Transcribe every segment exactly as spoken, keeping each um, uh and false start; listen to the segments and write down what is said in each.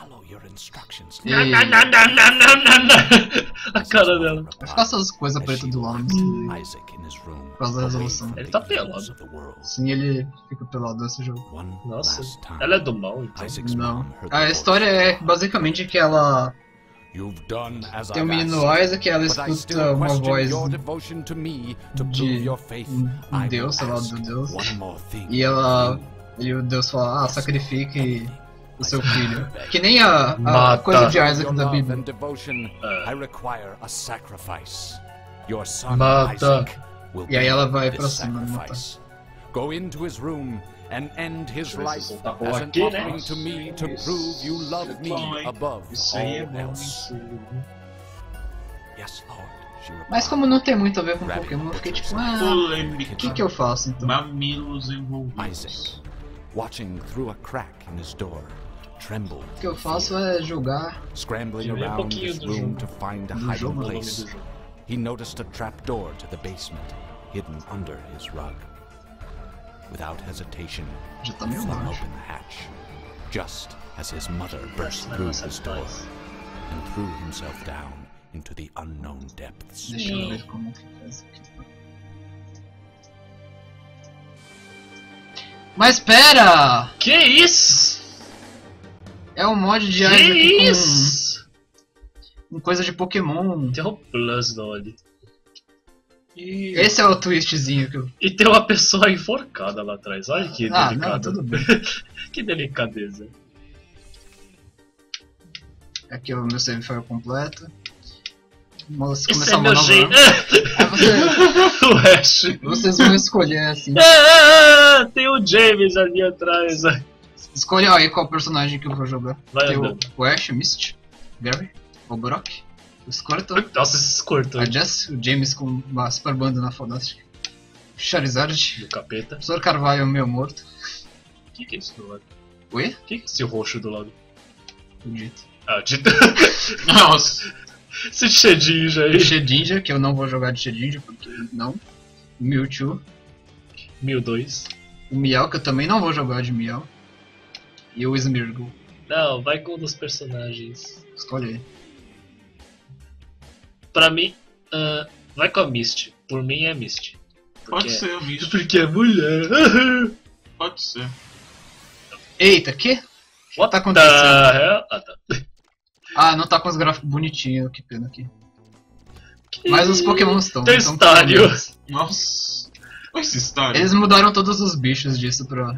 E... Não, não, não, não, não, não, não. A cara dela. Vai ficar essas coisas pretas do lado. Por causa da resolução. Ele tá pelado. Sim, ele fica pelado nesse jogo. Nossa, ela é do mal, então. Não. A história é basicamente que ela... Tem o menino Isaac, ela escuta uma voz de um deus, sei lá, do deus. E ela... E o deus fala, ah, sacrifique o seu filho. Que nem a, a coisa de Isaac da Bíblia. Mata. E aí ela vai pra cima matar. Go into his room and end his life tá bom as an aqui, né? offering to me to prove you love me above Isso aí é all bom. else. Yes, Lord, she replied. Mas como não tem muito a ver com Pokémon, eu fiquei tipo, ah, Polêmica. o que que eu faço então? Mamilos envolvidos. Isaac, watching through a crack in his door, trembled. O que eu faço é jogar. Scrambling Tirei um around pouquinho his do room jogo. to find a Do hiding jogo, O nome place. do jogo. He noticed a trapdoor to the basement, hidden under his rug. Without hesitation, Já tá he meio flung baixo. open the hatch, just as his mother burst Mas through nossa, his door faz. and threw himself down into the unknown depths. Deixa eu ver como que faz aqui. Mas pera! Que isso? É um mod de Que Isaac isso? com, com coisa de Pokémon. Tem um plus no olho. E... Esse é o twistzinho que eu... e tem uma pessoa enforcada lá atrás. Olha que Ah, não, delicado. tudo bem. Que delicadeza. Aqui o meu save foi completo. Vamos Esse começar é uma meu nova. jeito. Aí você- O Ash. vocês vão escolher assim. Ah, tem o James ali atrás. Escolhe aí qual personagem que eu vou jogar. Vai Tem o, andando. o Ash, o Mist, Gary, o Brock, o Squirtle, Nossa, esse cortou a Jess, o James com uma super banda na fodástica, o Charizard, do capeta. o professor Carvalho meio morto. O que, que é isso do lado? Oi? O que, que é esse roxo do lado? Acredito. Ah, de... Nossa. esse Shedinja aí. O Shedinja, que eu não vou jogar de Shedinja, porque não. O Mewtwo, mil e dois. o Meow, que eu também não vou jogar de Meow. E o Smeargle. Não, vai com um dos personagens. Escolhe aí. Pra mim, ah, vai com a Misty. Por mim é Misty. Porque, Pode ser, bicho. Porque é mulher. Pode ser. Eita, que? What tá acontecendo? the hell? Ah, tá. Ah, não tá com os gráficos bonitinhos, que pena aqui. Mas os Pokémon estão. Tem então, estádio. pelo menos. Nossa. Olha esse estádio. Eles mudaram todos os bichos disso pra.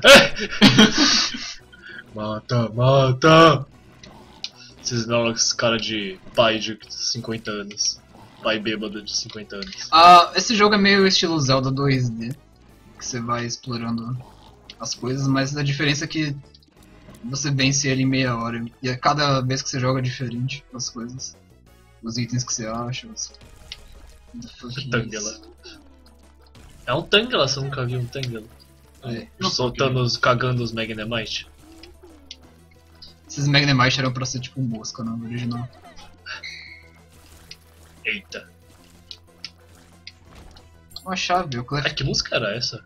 Mata, mata! Esses Snorlax, cara de pai de cinquenta anos. Pai bêbado de cinquenta anos. Ah, esse jogo é meio estilo Zelda dois D. Que você vai explorando as coisas, mas a diferença é que você vence ele em meia hora. E a cada vez que você joga é diferente as coisas. Os itens que você acha. Os... Tangela. É um Tangela, você nunca viu um Tangela? É. Soltando os. Cagando os Magnemite. Esses Magnemite eram pra ser tipo mosca no original. Eita. Uma chave, o Clef. Ah, que música era essa?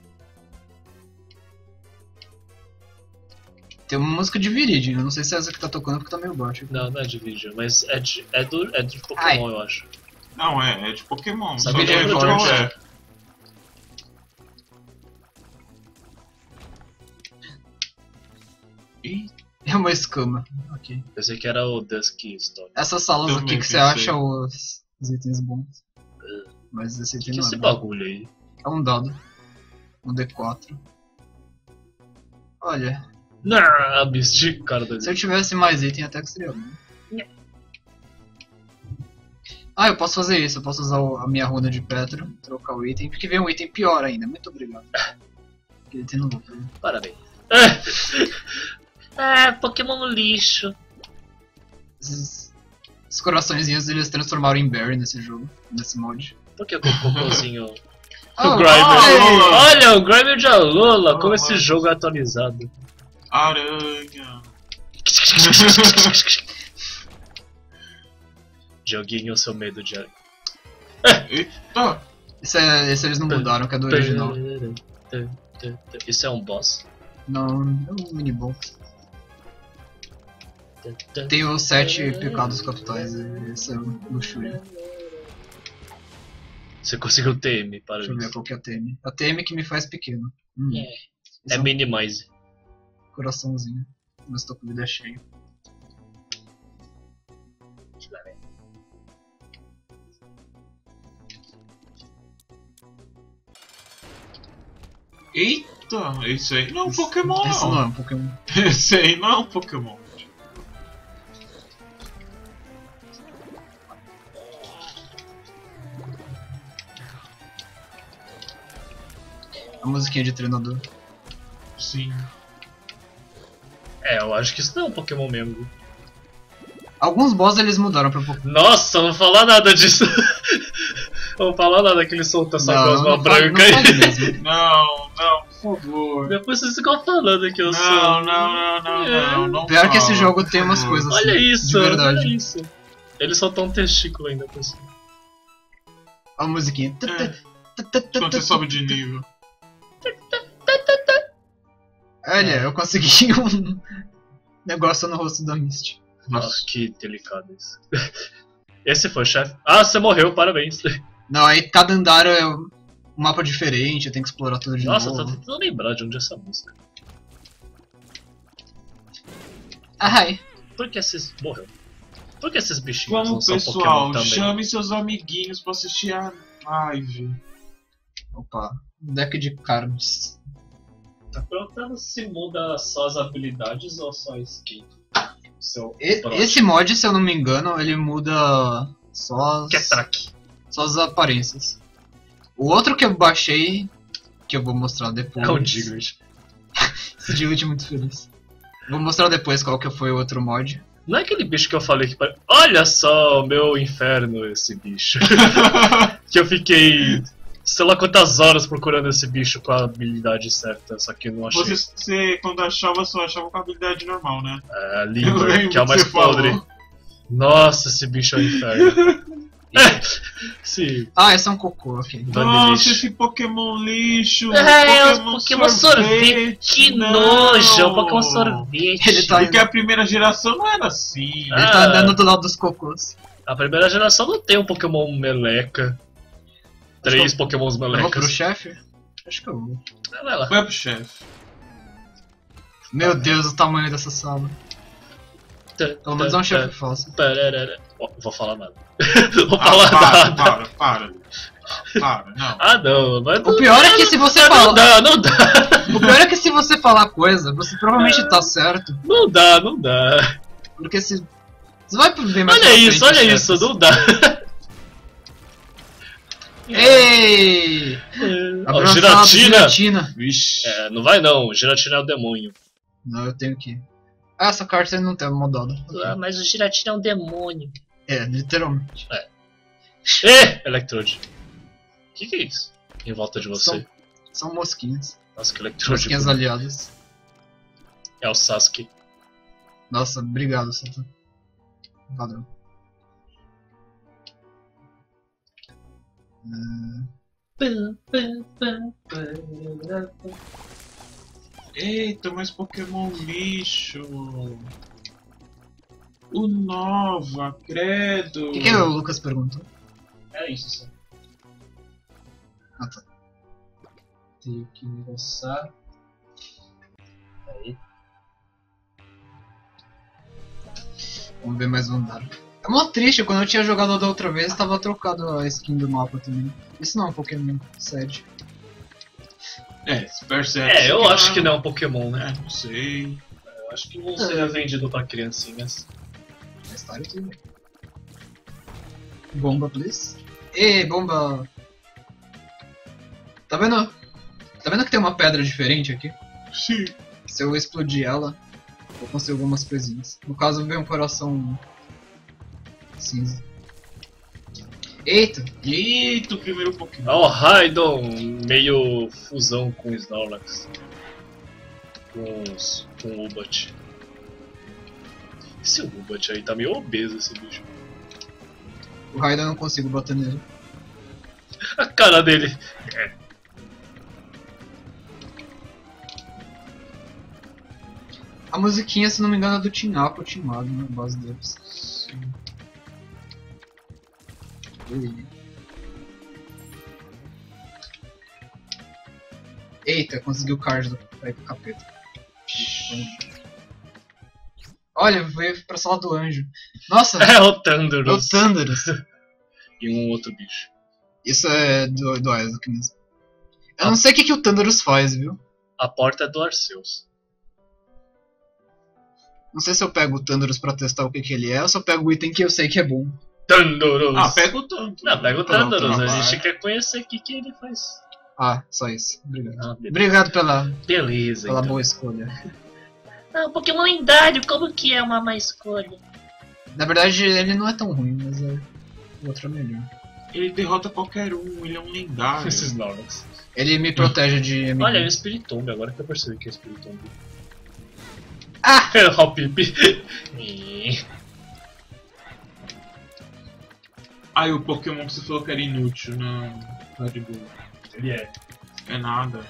Tem uma música de Viridian, eu não sei se é essa que tá tocando porque tá meio baixo. Não, não é de vídeo, mas é de, é do, é de Pokémon, Ai. eu acho. Não, é, é de Pokémon. Só Sabia que eu de lembro George. qual é. Ih, É uma escama. Ok. Pensei que era o Dusky Stone. Essas salas Também aqui que você pensei. acha os, os itens bons. Mas esse O que, item que é não esse é. bagulho aí? É um dado. Um D quatro. Olha, Não, a Misty, cara da se eu tivesse mais item até que seria bom. Ah, eu posso fazer isso, eu posso usar o- a minha runa de Petro, trocar o item, porque vem um item pior ainda, muito obrigado. Aquele item não vou fazer. Parabéns. Ah, Pokémon no lixo. Esses, esses coraçõezinhos eles transformaram em Berry nesse jogo, nesse mod. Por que o cocôzinho? Oh, o Grimer. oh, Olha, o Grimer de Alola, como Oh, esse mas- jogo é atualizado. aranha. Joguinho, seu medo de aranha. Eita. esse, é, esse eles não mudaram, que é do original. Isso é um boss? Não, é um mini boss. Tem os sete pecados capitais, esse é o luxúria. Você conseguiu T M, para Deixa eu ver qual que é a T M. A T M que me faz pequeno. Hum. É, é um minimize. Coraçãozinho. Mas tô com vida cheia. Eita, esse aí não é um Pokémon Esse não. não é um Pokémon. Esse aí não é um Pokémon. A musiquinha de treinador. Sim. É, eu acho que isso não é um Pokémon mesmo. Alguns boss eles mudaram pra Pokémon. Nossa, não vou falar nada disso. Não vou falar nada que ele solta essa Não, gosma não fale- branca não fale aí. mesmo. Não, não, por favor. Depois vocês ficam falando que eu sou. Não, não, não, não, É. não, não. Pior que esse fala, jogo por tem umas favor. coisas assim. Olha isso, de verdade. olha isso. Ele soltou um testículo ainda por cima. Olha a musiquinha. É. Quando você sobe de nível. Olha, eu consegui um negócio no rosto da Misty. Nossa, que delicado isso. Esse foi o chefe. Ah, você morreu, parabéns. Não, aí cada andar é um mapa diferente, eu tenho que explorar tudo de Nossa, eu tô novo. tentando lembrar de onde é essa música. Ai, Por que esses. Morreu. Por que esses bichinhos não Vamos, são pessoal, Pokémon também? chame seus amiguinhos pra assistir a live. opa, deck de cards. Tá perguntando se muda só as habilidades ou só a skin? Seu E- broche. esse mod, se eu não me engano, ele muda só Que é as, track. só as aparências. O outro que eu baixei, que eu vou mostrar depois. É um Diglett. Esse Diglett é muito feliz. Vou mostrar depois qual que foi o outro mod. Não é aquele bicho que eu falei que. pare- Olha só, meu inferno, esse bicho. Que eu fiquei. Sei lá quantas horas procurando esse bicho com a habilidade certa, só que eu não achei. Você, você, quando achava, só achava com a habilidade normal, né? É, Eu Limber, lembro que é o mais que você falou. podre. Nossa, esse bicho é um inferno. Sim, Ah, esse é um cocô, ok. Dani Nossa, lixo. esse Pokémon lixo! É, o Pokémon sorvete, que não. nojo, o Pokémon sorvete. Ele tá- Porque a primeira geração não era assim. Ele Ah. tá andando do lado dos cocôs. A primeira geração não tem um Pokémon meleca. Três Eu- Pokémons Eu vou pro melecas. chefe? Acho que eu vou. Vai lá. Vai pro chefe. Meu Deus, o tamanho dessa sala. Pelo menos é um chefe fácil. Tararara. Ó, Vou falar nada. Vou Ah, falar para, nada. para, para. Para, não. Ah, não. Mas O pior é que se você não falar. dá, não dá. O pior é que se você falar coisa, você provavelmente tá certo. Não dá, não dá. Porque se. Você vai ver mais Olha pra isso, frente olha os isso, chefes. não dá. Ei! Ó, Abraçado, Giratina. Giratina. Vixe. É, não vai não, Giratina é o demônio. Não, eu tenho que. Ah, essa carta aí não tem modada. Ah, mas o Giratina é um demônio. É, literalmente. Ê, Electrode. O que, que é isso? Em volta de você. São, são mosquinhas. Nossa, que Electrode. Mosquinhas aliadas. É o Sasuke. Nossa, obrigado, Satan. Valeu. Hum, Eita, mas Pokémon lixo. O Nova, credo. O que, que o Lucas perguntou? É isso, sim. Ah, tá. Tenho que lançar. Aí. Vamos ver mais um andar. É mó triste, quando eu tinha jogado da outra vez, tava trocado a skin do mapa também. Isso não é um Pokémon sério. É, se percebe. É, eu acho que não é um Pokémon, né? É, não sei. Eu acho que não seria vendido pra criancinhas. A história tudo bem. Bomba, please. Ê, bomba! Tá vendo? Tá vendo que tem uma pedra diferente aqui? Sim. Se eu explodir ela, eu consigo algumas coisinhas. No caso, veio um coração cinza. Eita! Eita, o primeiro Pokémon. Ó, o Raidon, meio fusão com o Snorlax. Com, os, com o Ubat. Esse Ubat aí tá meio obeso, esse bicho. O Raiden eu não consigo bater nele. A cara dele. A musiquinha, se não me engano, é do Team Up ou Team Up, na base deles. Sim. Ui. Eita, consegui o card do aí pro capeta. Olha, veio pra sala do anjo. Nossa! É o Thunderous. É o Thunderous. E um outro bicho. Isso é do, do Isaac mesmo. Eu não sei o que, que o Thunderous faz, viu? A porta é do Arceus. Não sei se eu pego o Thunderous pra testar o que, que ele é ou se eu pego o item que eu sei que é bom. Thunderous! Ah, pega o Thunderous. Não, pega o Thunderous. A gente quer conhecer o que, que ele faz. Ah, só isso. Obrigado. Ah, Obrigado pela, beleza, pela então. boa escolha. Ah, um Pokémon lendário, como que é uma má escolha? Na verdade, ele não é tão ruim, mas é... o outro é melhor. Ele derrota qualquer um, ele é um lendário. Esses Snorlax. Ele me protege de... Olha, é o Spiritomb, agora que eu percebi que é Spiritomb. Ah! É o Hopip. Ah, e o Pokémon que você falou que era inútil na Red Bull. Ele é. É nada.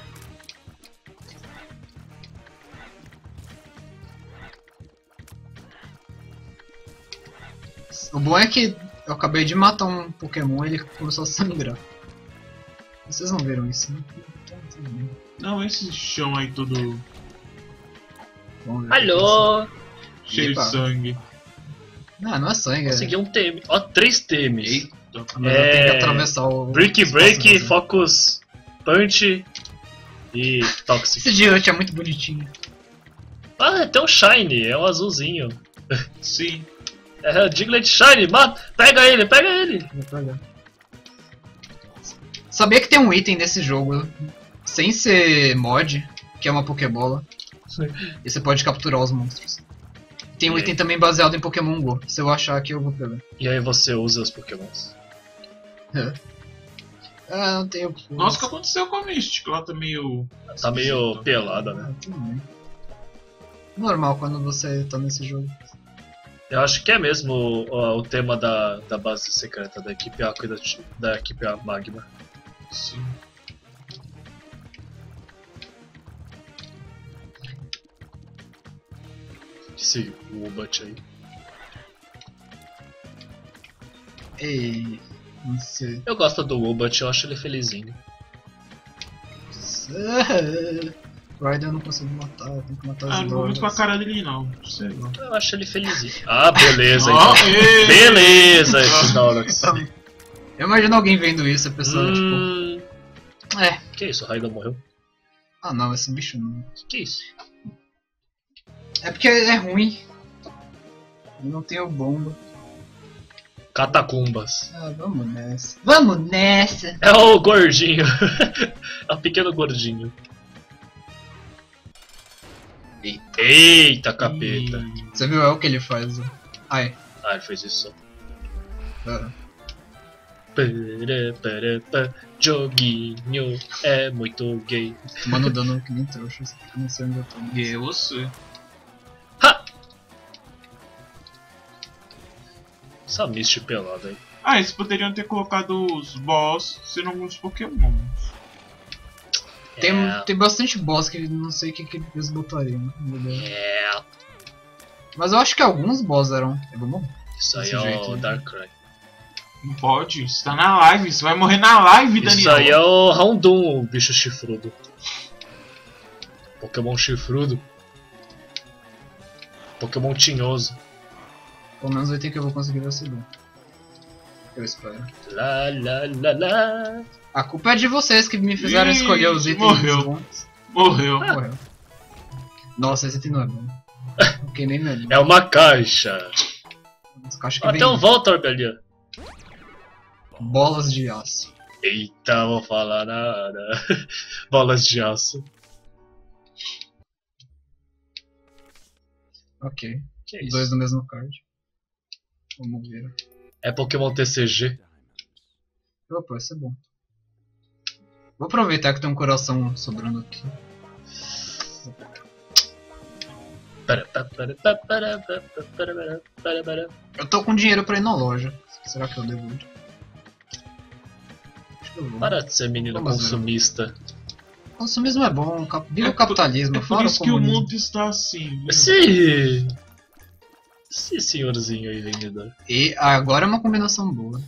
O bom é que eu acabei de matar um Pokémon e ele começou a sangrar. Vocês não viram isso, né? Então, tudo bem. Não, esse chão aí todo Vamos ver o que Alô? cheio Epa. de sangue. é isso. Não, não é sangue. É... Consegui um T M. Ó, três T Ms. Eita. Mas eu tenho que É, atravessar o... Brick o Break, espaço, né? Focus, Punch e Toxic. Esse Diant é muito bonitinho. Ah, tem um Shiny, é um azulzinho. Sim. É o Diglett Shiny, mata! Pega ele, pega ele! Vou pegar. Sabia que tem um item nesse jogo, sem ser mod, que é uma Pokébola. E você pode capturar os monstros. Tem um E item aí? também baseado em Pokémon Go. Se eu achar aqui, eu vou pegar. E aí você usa os Pokémons. Ah, não tenho... Nossa, o que aconteceu com a Mystic? Ela tá meio... Tá meio pelada, né? Ah, tudo bem. Normal quando você tá nesse jogo. Eu acho que é mesmo o, o tema da, da base secreta, da equipe Aqua e da, da equipe Magma. Sim. Esse Woobat aí. Ei... Não sei... Eu gosto do Woobat, eu acho ele felizinho. Ryder eu não consigo matar, eu tenho que matar Ah, as não vou muito com a drogas. cara dele não. Sei lá. Eu acho ele felizinho. Ah, beleza, Ó, então. ei! Beleza, esse Snorlax. Eu imagino alguém vendo isso, a pessoa Hum, tipo... É... que isso, o Raida morreu? Ah não, esse bicho não... Que isso? É porque é ruim. Eu não tenho bomba. Catacumbas. Ah, vamos nessa. Vamos nessa! É o gordinho. É o pequeno gordinho. Eita. Eita, capeta. Você viu é o que ele faz? ó. Ai. Ah, ele fez isso só. Ah. Para, para, para. Joguinho é muito gay. Tomando dano que nem trouxa. Eu não sei onde eu tô. E é você. Ha! Essa Misty pelada aí. Ah, eles poderiam ter colocado os boss sendo alguns Pokémon. Tem, É. tem bastante boss que não sei o que, que eles botariam. na verdade. É. Mas eu acho que alguns boss eram. É bom? Isso aí Desse é jeito, o né? Darkrai. Não pode, você tá na live, você vai morrer na live, Daniel. Isso aí é o Houndoom, o bicho chifrudo. Pokémon chifrudo. Pokémon tinhoso. Pelo menos o item que eu vou conseguir vai ser bom. Eu espero. Lá, lá, lá, lá. A culpa é de vocês que me fizeram Ih, escolher os itens morreu. bons. Morreu. Morreu. Nossa, esse item não é bom. Eu queimei meu. É uma caixa. As caixas que Até vem um Voltorb ali, ó. bolas de aço. Eita, vou falar nada. Bolas de aço. Ok. Que Os isso? dois no mesmo card. Vamos ver. É Pokémon T C G. Opa, isso é bom. Vou aproveitar que tem um coração sobrando aqui. Para, para, para, para, para, para, para, para, para. Eu tô com dinheiro pra ir na loja. Será que eu devo ir? Acho que eu vou. Para de ser menino Vamos ver. consumista. Consumismo é bom, cap... viva é o capitalismo. É por, é por isso que o mundo está assim. Esse... Esse senhorzinho aí, vendedor. E agora é uma combinação boa.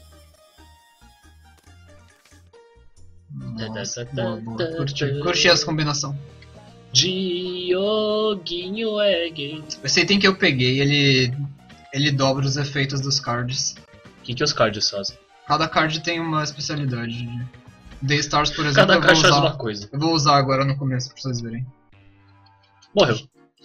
Nossa, boa, boa. Curti, curti essa combinação. Dioguinho é gay. Esse item que eu peguei, ele... Ele dobra os efeitos dos cards. O que, que os cards fazem? Cada card tem uma especialidade. The Stars, por exemplo, Cada eu vou card usar... faz uma coisa. Eu vou usar agora no começo pra vocês verem. Morreu.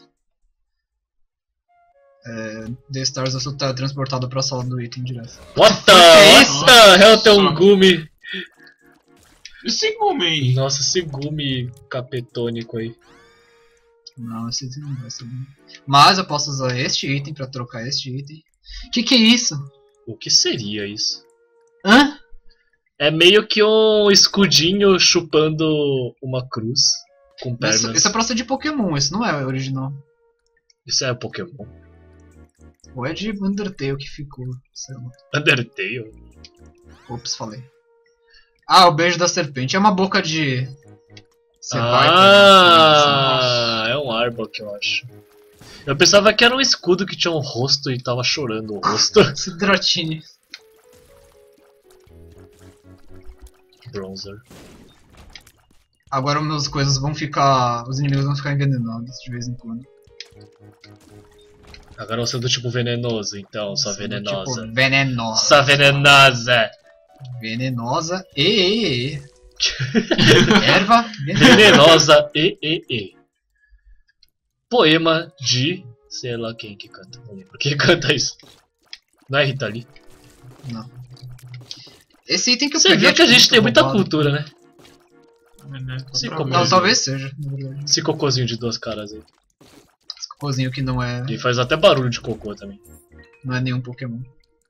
É, The Stars eu sou transportado pra sala do item direto. What the, what the hell, tem um Gumi. Esse Gumi aí. Nossa, esse Gumi capetônico aí. Não, esse item não vai ser bom. Mas eu posso usar este item pra trocar este item. Que que é isso? O que seria isso? Hã? É meio que um escudinho chupando uma cruz com pernas. Isso, isso é pra ser de Pokémon, isso não é original. Isso é Pokémon? Ou é de Undertale que ficou, sei lá. Undertale? Ops, falei. Ah, o beijo da serpente. É uma boca de... Você ah, vai, é um Arbok, eu acho. Eu pensava que era um escudo que tinha um rosto e tava chorando o rosto. Sidratine. Bronzer. Agora meus coisas vão ficar... Os inimigos vão ficar envenenados de vez em quando. Agora você é do tipo venenoso, então, só venenosa. Tipo, venenosa. Só venenosa. Venenosa e... e, e. Erva venenosa e, e, e. Poema de... Sei lá quem que canta, não lembro. Quem canta isso? Não é Rita Lee? Não. Esse item que eu Você peguei... viu que a gente tem muita roubado. cultura, né? Esse Não, talvez seja, na verdade. Esse cocôzinho de duas caras aí. Esse cocôzinho que não é... Ele faz até barulho de cocô também. Não é nenhum Pokémon.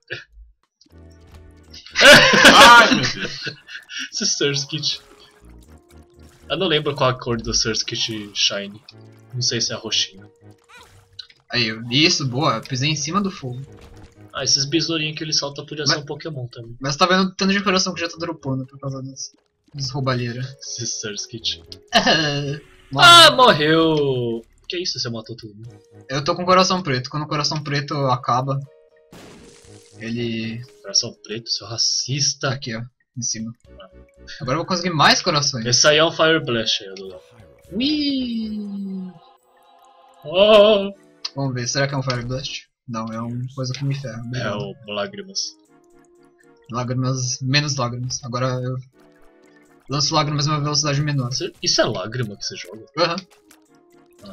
Ai, meu Deus. Esse Surskit. Eu não lembro qual a cor do Surskit Shine. Não sei se é roxinho. Aí, eu- isso, boa, eu pisei em cima do fogo. Ah, esses besourinhos que ele solta podia ser Mas- um Pokémon também. Mas tá vendo o tanto de coração que já tá dropando por causa das, das roubalheiras. Esse Surskit. Morre. Ah, morreu! Que isso, você matou tudo? Eu tô com coração preto, quando o coração preto acaba, ele... Coração preto, seu racista. Aqui, ó, em cima. Agora eu vou conseguir mais corações. Esse aí é um Fire Blast aí, Lula. Ui! Oh, Vamos ver, será que é um Fire Blast? Não, é uma coisa que me ferra. é o Lágrimas. Lágrimas, menos lágrimas. Agora eu lanço lágrimas em uma velocidade menor. Você- Isso é lágrima que você joga? Aham. Ah.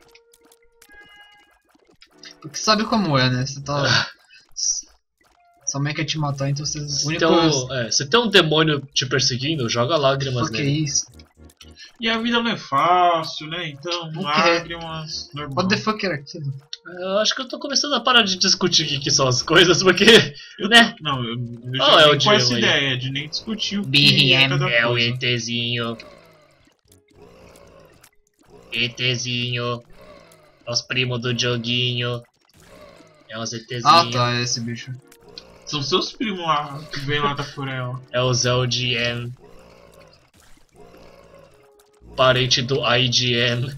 Porque sabe como é, né? Você tá... Sua mãe quer te matar, então você... O Se único... tem, um, é, se tem um demônio te perseguindo, joga lágrimas Por que nele. isso? E a vida não é fácil, né? Então, quê? lágrimas, normal. What the fuck era aquilo? Eu acho que eu tô começando a parar de discutir o que, que são as coisas, porque, Eu- né? Não, eu, eu Oh, já é o vim com essa Diego aí. ideia de nem discutir o que B é R M cada É o coisa. ETzinho. ETzinho. É os primos do Dioguinho. É os ETzinho. Ah tá, é esse bicho. São seus primos lá, que vem lá da Coreia. É o L G M. Parente do I G M.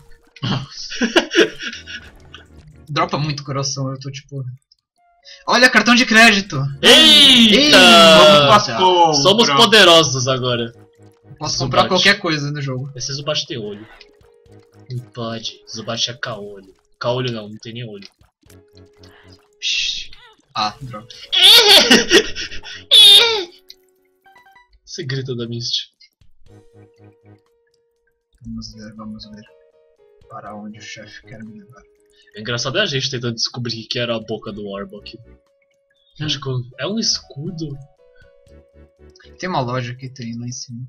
Dropa muito coração, eu tô tipo... Olha, cartão de crédito! Eita! Vamos passar. Somos Pronto. poderosos agora. Posso Zubat. comprar qualquer coisa no jogo. Esse Zubat tem olho. Não pode. Zubat é caolho. Caolho não, não tem nem olho. Psh. Ah, droga. Esse grito da Misty. Vamos ver, vamos ver. Para onde o chefe quer me levar. É engraçado é a gente tentando descobrir o que era a boca do Arbok. Acho que é um escudo. Tem uma loja que tem lá em cima.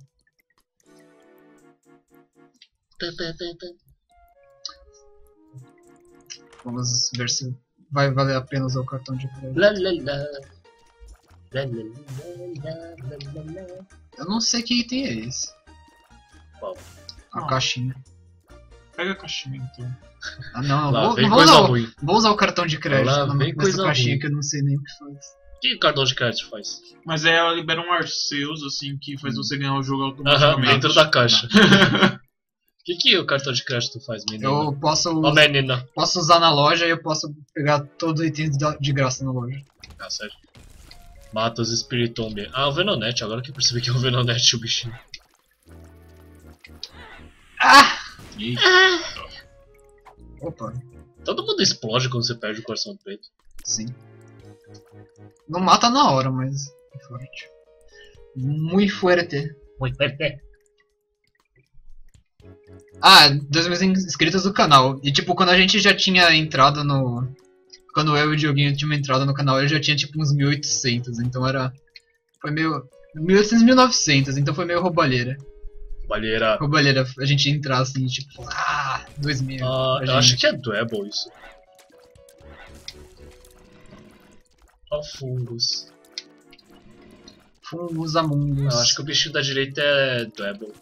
Vamos ver se vai valer a pena usar o cartão de crédito. Lá, lá, lá. Lá, lá, lá, lá, lá, lá. Eu não sei que item é esse. Qual? A Não. caixinha. Pega a caixinha então. Ah não, Lá vou, vem não vou coisa usar, o, ruim. vou usar o cartão de crédito Lá na- vem nessa coisa caixinha ruim. que eu não sei nem o que faz. que o cartão de crédito faz? Mas aí ela libera um Arceus, assim, que faz você ganhar o jogo Aham, automaticamente. dentro da caixa. O que, que o cartão de crédito faz, menina? Eu posso, Ó, menina. posso usar na loja e eu posso pegar todos os itens da- de graça na loja. Ah, sério. Mata os Spiritomb. Ah, o Venonete, agora que eu percebi que é o Venonete o bichinho. Ah! Eita. Opa, Todo mundo explode quando você perde o coração preto. sim. Não mata na hora, mas é forte. Muito forte. Muito bem. Ah, dois mil inscritos do canal. E tipo, quando a gente já tinha entrado no... Quando eu e o Dioguinho tinham entrado no canal, eu já tinha tipo uns mil e oitocentos, então era... Foi meio... mil e oitocentos, mil e novecentos, então foi meio roubalheira. Balheira. Roubalheira, a gente entrar assim, tipo... Ah, dois mil. Ah, pra eu acho gente. que é Dwebble isso. Ó, fungos. Fungos amundos. Eu acho que o bichinho da direita é Dwebble.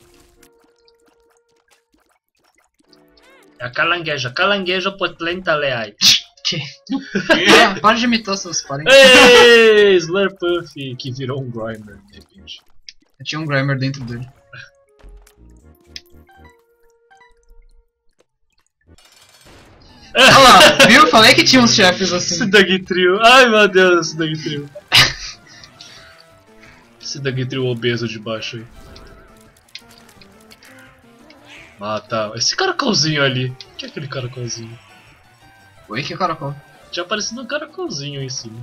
É a calangueja. Calangueja potlenta leai. Que? Ah, para de imitar seus parentes. Ei, Slurpuff, que virou um Grimer, de repente. Eu tinha um Grimer dentro dele. Olha lá, viu? Falei que tinha uns chefes assim. Esse Dugtrio. Ai meu Deus, esse Dugtrio. Esse Dugtrio obeso de baixo aí. Mata. Esse caracolzinho ali. O que é aquele caracolzinho? Oi, que caracol. Tinha aparecido um caracolzinho em cima.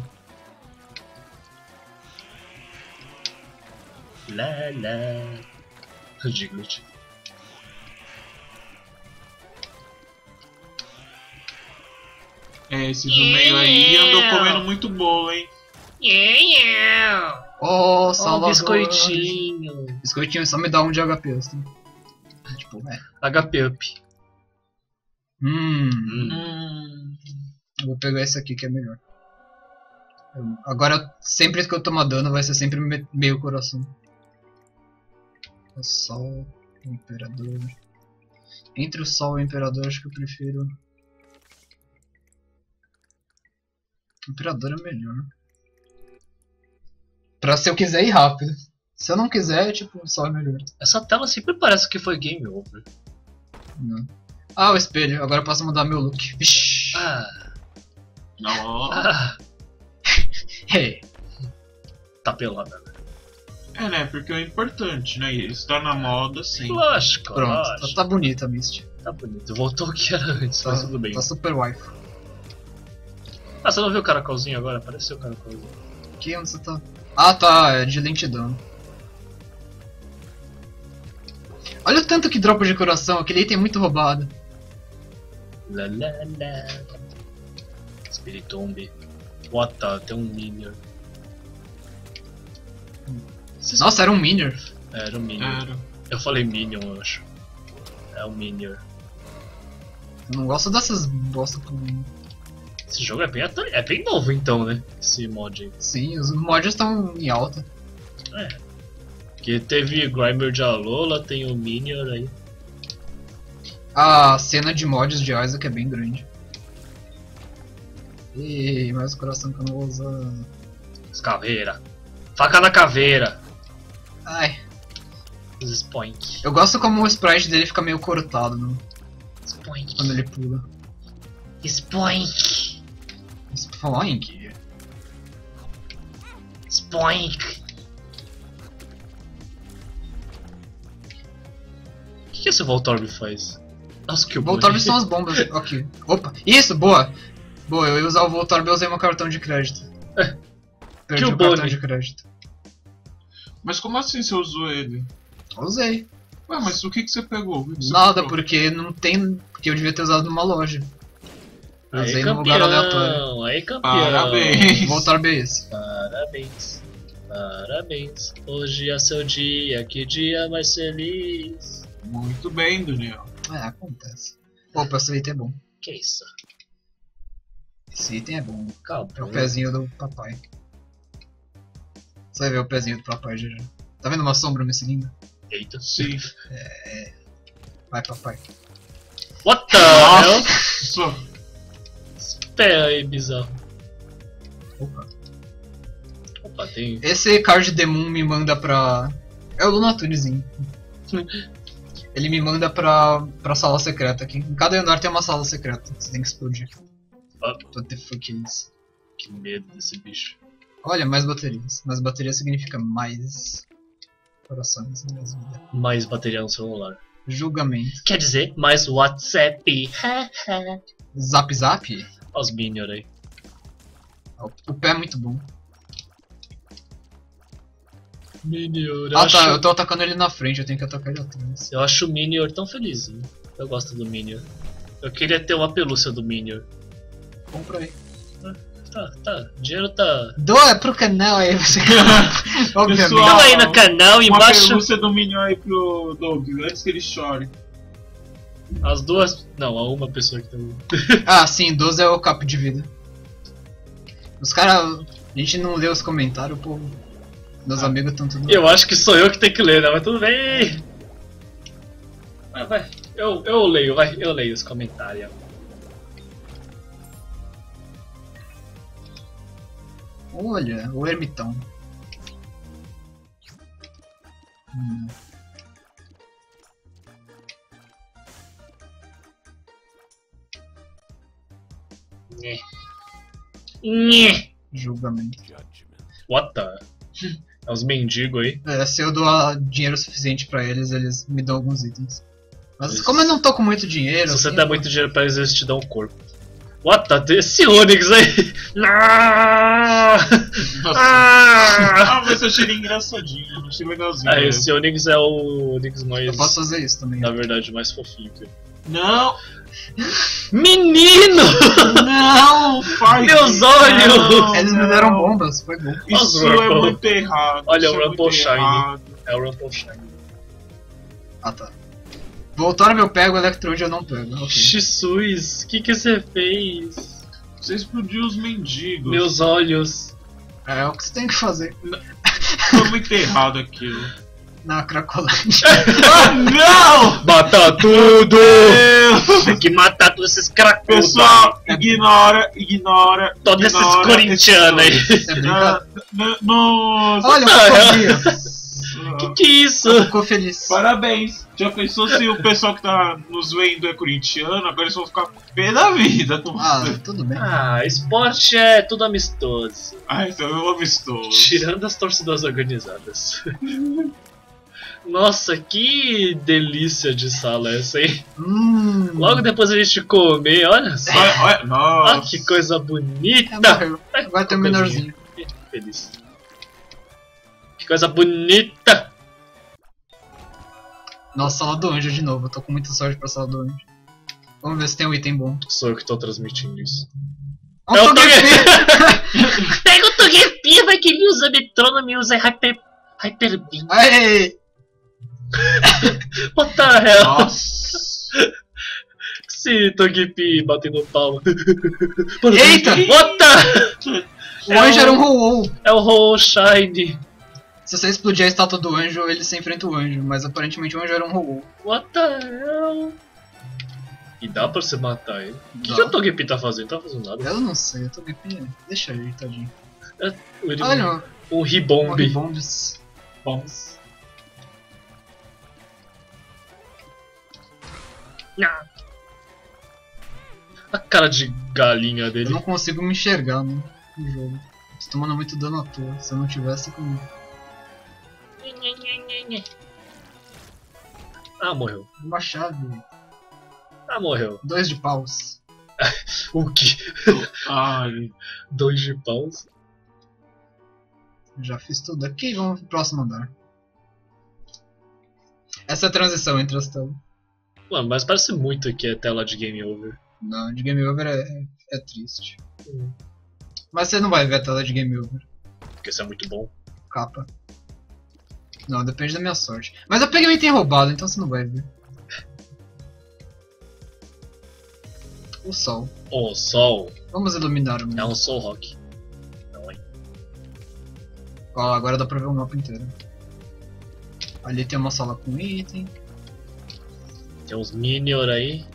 Lá lá. Diglett. É, esse do meio aí andou comendo muito bolo, hein? Yeah, yeah. Oh, Ó, um Salvador. biscoitinho. Biscoitinho só me dá um de H P, assim. Tipo, é. H P up. Hum, Hum. Hum. eu vou pegar esse aqui que é melhor. Eu- agora, sempre que eu tomar dano, vai ser sempre me- meio coração. O Sol, o Imperador. Entre o Sol e o Imperador, acho que eu prefiro. O Imperador é melhor. Pra se eu quiser ir rápido. Se eu não quiser, tipo, o Sol é melhor. Essa tela sempre parece que foi game over. Não. Ah, o espelho. Agora eu posso mudar meu look. Vixi. Ah, Não, ah, Hey. tá pelada, né? é, né? Porque é importante, né? E está na moda, sim. Lógico, Pronto. lógico. Tá, tá bonita a Misty. Tá bonito. Voltou o que era antes, Tá, mas tudo bem. tá super wife. Ah, você não viu o caracolzinho agora? Apareceu o caracolzinho. Aqui onde você tá? Ah, tá. É de lentidão. Olha o tanto que dropa de coração. Aquele item é muito roubado. Lá lá lá. Spiritomb. What the? Tem um Minion. Esses- Nossa, era um Minion. Era um Minion. Era. Eu falei Minion, eu acho. É um Minion. Eu não gosto dessas bosta com Minion. Esse jogo é bem, atu- é bem novo então, né? Esse mod aí. Sim, os mods estão em alta. Porque teve Grimer de Alola, tem o Minion aí. A cena de mods de Isaac é bem grande. E mais o coração que eu não vou usar. As caveira. Faca na caveira. Ai, Os Spoink. eu gosto como o sprite dele fica meio cortado, né? Spoink. Quando ele pula. Spoink. Spoink. Spoink. O que, que esse Voltorb faz? Nossa, que Voltorb são as bombas. Ok. Opa, isso, boa! Boa, eu ia usar o Voltorb e usei meu cartão de crédito. Perdi Que o cartão bone. de crédito. Mas como assim você usou ele? Usei. Ué, mas o que, que você pegou? O que que você Nada, comprou? porque não tem. Porque eu devia ter usado numa loja. Eu Aí, usei num lugar campeão. aleatório. Aí, campeão. Parabéns. O Voltorb é esse. Parabéns. Parabéns. Hoje é seu dia, que dia mais feliz. Muito bem, Daniel. É, acontece. Opa, esse item é bom. Que isso? Esse item é bom. Calma. É o pezinho do papai. Você vai ver o pezinho do papai já já. Tá vendo uma sombra me seguindo? Eita. Sim. Vai, papai. What the hell? Só. Espera aí, bizarro. Opa. Opa, tem... Esse card Demon me manda pra... É o Lunatunezinho. Ele me manda pra, pra sala secreta aqui. Em cada andar tem uma sala secreta. Você tem que explodir. Ah, What the fuck is isso? que medo desse bicho. Olha, mais baterias. Mais baterias significa mais... corações na minha vida. Mais bateria no celular. Julgamento. Quer dizer, mais WhatsApp. Zap Zap? Olha os Minions aí. O pé é muito bom. Minion, eu Ah acho... tá, eu tô atacando ele na frente, eu tenho que atacar ele atrás. Eu acho o Minion tão felizinho. Eu gosto do Minion. Eu queria ter uma pelúcia do Minion. Compra aí. Tá, tá. O dinheiro tá... Doa pro canal aí, você. Obviamente. Pessoal, Então aí no canal, Uma embaixo... pelúcia do Minion aí pro Doug, antes que ele chore. As duas... Não, há uma pessoa que tem... Ah, sim, doze é o cap de vida. Os caras. A gente não lê os comentários, pô. Meus Ah. amigos estão tudo. Eu acho que sou eu que tenho que ler, né? Mas tudo bem. Vai, vai. Eu, eu leio, vai. Eu leio os comentários. Olha, o ermitão. Hum. Nhê. Nhê. Julgamento. What the... É os mendigos aí. É, se eu dou dinheiro suficiente pra eles, eles me dão alguns itens. Mas Isso. como eu não tô com muito dinheiro. Se você assim, dá eu- muito dinheiro pra eles, eles te dão um corpo. What the... Esse Onix aí... Ah! Nossa. Ah! Ah, mas eu achei ele engraçadinho, achei legalzinho. Ah, né? esse Onix é o Onix mais... Eu posso fazer isso também. Na verdade, mais fofinho. que eu- Não! Menino! Não! Faz Meus isso, olhos! não, Eles me não. deram bombas, foi bom. Isso Olha o é Rumple. muito errado. Olha isso o é Rumple muito Shine. errado. É o Rumple Shine. Ah tá. Voltaram eu pego, o Electrode eu não pego. Ok. Jesus, o que que você fez? Você explodiu os mendigos. Meus olhos. É o que você tem que fazer. Foi muito errado aquilo. Na Cracolândia. Ah, não! Mata tudo! Deus! Tem que matar todos esses cracudos. Pessoal, ignora, ignora. Todos esses ignora corintianos aí. esses É dois. brincadeira. Ah, n- Nossa! Olha, Ah, eu confio. Que que é isso? Ficou feliz. Parabéns! Já pensou se o pessoal que tá nos vendo é corintiano? Agora eles vão ficar com pé da vida. com Ah, você. tudo bem. Ah, esporte é tudo amistoso. Ai, então eu amistoso. Tirando as torcidas organizadas. Nossa, que delícia de sala essa, hein? Hum. Logo depois a gente comer, olha só. Olha, olha, nossa. Ah, que coisa É, bonita. morreu. Agora tem um menorzinho. Feliz. Que coisa bonita. Nossa, sala do anjo de novo. Eu tô com muita sorte pra sala do anjo. Vamos ver se tem um item bom. Sou eu que tô transmitindo isso. Um É o Togepi! Pega o Togepi, vai que ele usa Metronomy, usa Hyper... Hyper Beam. Aê! What the hell? Nossa. Esse Togepi batendo palma. Eita! What the... O anjo era um Ho-Oh! É o Ho Shine. Se você explodir a estátua do anjo, ele se enfrenta o anjo. Mas aparentemente o anjo era um Ho-Oh. What the hell? E dá pra você matar ele. O que, Dá. que o Togepi tá fazendo? Não tá fazendo nada. Eu não sei, o Togepi... Deixa ele, tadinho. Ele- Olha, um um Ribomb. Ribombs. Bombs. A cara de galinha Eu dele. não consigo me enxergar no, no jogo. Tô tomando muito dano à toa. Se eu não tivesse comigo. Ah, morreu. Uma chave. Ah, morreu. Dois de paus. O que? Ai. Dois de paus? Já fiz tudo aqui, vamos pro próximo andar. Essa é a transição entre as telas. Mano, mas parece muito que é tela de game over. Não, de game over é, é triste. Hum. Mas você não vai ver a tela de game over. Porque isso é muito bom. Capa. Não, depende da minha sorte. Mas eu peguei um item roubado, então você não vai ver. O sol. O sol Vamos iluminar o é mundo. um Soul Rock. Não, hein? Ó, agora dá pra ver o mapa inteiro. Ali tem uma sala com item. Tem uns Minior aí.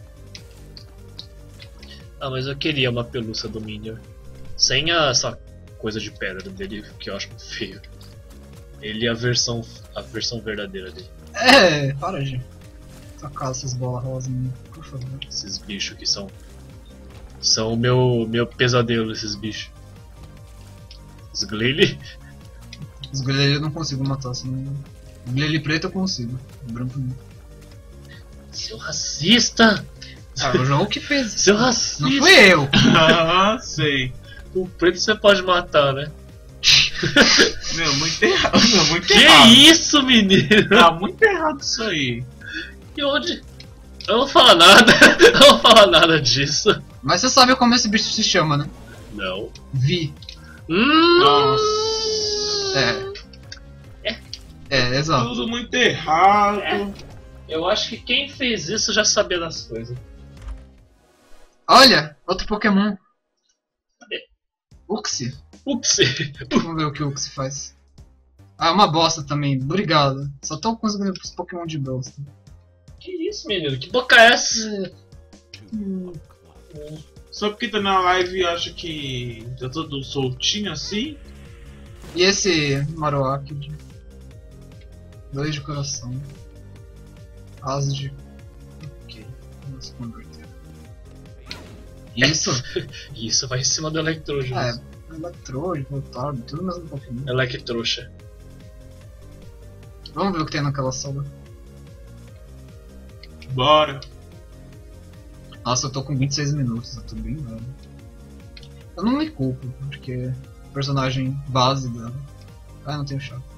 Ah, mas eu queria uma pelúcia do Minior. Sem a, essa coisa de pedra dele que eu acho feio. Ele é a versão, a versão verdadeira dele. É, para de tacar essas bolas rosas, por favor. Esses bichos que são. São o meu, meu pesadelo, esses bichos. Os Glele. Os Glele eu não consigo matar, senão. Glele preto eu consigo, branco não. Seu racista! Ah, o jogo que fez. Seu racista! Não fui eu! Ah, sei. O preto você pode matar, né? Meu, muito errado. Meu, muito Que errado. isso, menino? Tá muito errado isso aí. E onde? Eu não vou falar nada. Eu não vou falar nada disso. Mas você sabe como esse bicho se chama, né? Não. Vi. Hum. Nossa. É. É, exato. Tudo muito errado. É. Eu acho que quem fez isso já sabia das coisas. Olha, outro Pokémon. Cadê? Uxie. Ups. Vamos ver o que o Uxie faz. Ah, é uma bosta também. Obrigado. Só tô conseguindo os Pokémon de bosta. Que isso, menino? Que boca é essa? Hum. Só porque tá na live e acha que tá todo soltinho assim. E esse Marowak? De... Dois de coração. Asas de... Ok. Vamos converter. Isso? Isso vai em cima do Electrojo. Ah, é. Eletrônico, Voltardo, tudo mesmo um pouquinho. Electroxa. Vamos ver o que tem naquela sala. Bora. Nossa, eu tô com vinte e seis minutos, eu tô bem velho. Eu não me culpo, porque o personagem base dela. Ah, não tenho chave.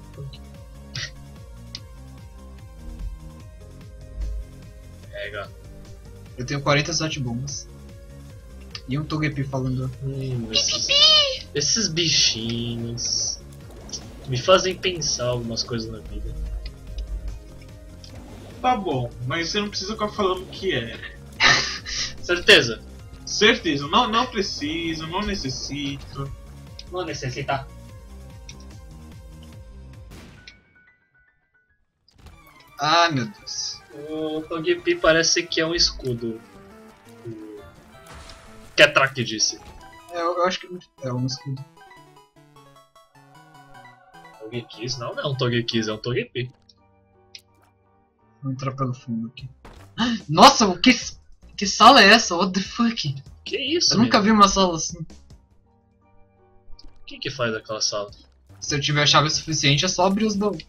Pega. Eu tenho quarenta e sete bombas. E um Togepi falando. Hum, esses, esses bichinhos me fazem pensar algumas coisas na vida. Tá bom, mas você não precisa ficar falando o que é. Certeza? Certeza, não, não preciso, não necessito. Não necessita. Ah, meu Deus. O Togepi parece que é um escudo. O Ketrak disse. É, eu, eu acho que é um escudo. Togekiss? Não, não é um Togekiss, é um Togepi. Vou entrar pelo fundo aqui. Nossa, o que, que sala é essa? What the fuck? Que isso, Eu nunca menino? vi uma sala assim. O que que faz aquela sala? Se eu tiver chave suficiente é só abrir os baús.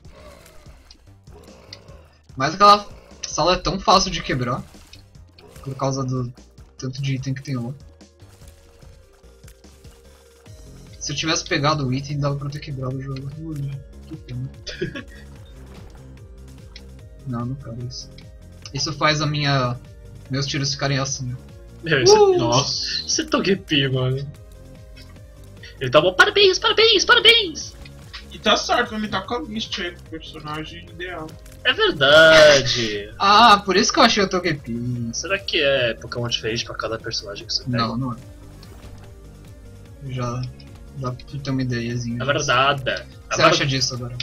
Mas aquela sala é tão fácil de quebrar. Por causa do tanto de item que tem lá. Se eu tivesse pegado o item, dava pra ter quebrado o jogo. Ui, que pena. Não, não quero isso. Isso faz a minha... meus tiros ficarem assim. Meu, esse, Uh! nossa, esse Togepi, mano. Ele tá bom. Parabéns, parabéns, parabéns! E tá certo, ele tá com a Misty aí, com o personagem ideal. É verdade! Ah, por isso que eu achei o Togepi. Será que é Pokémon diferente pra cada personagem que você pega? Não, não é. Já dá pra ter uma ideiazinha. É verdade. O que É você acha disso agora?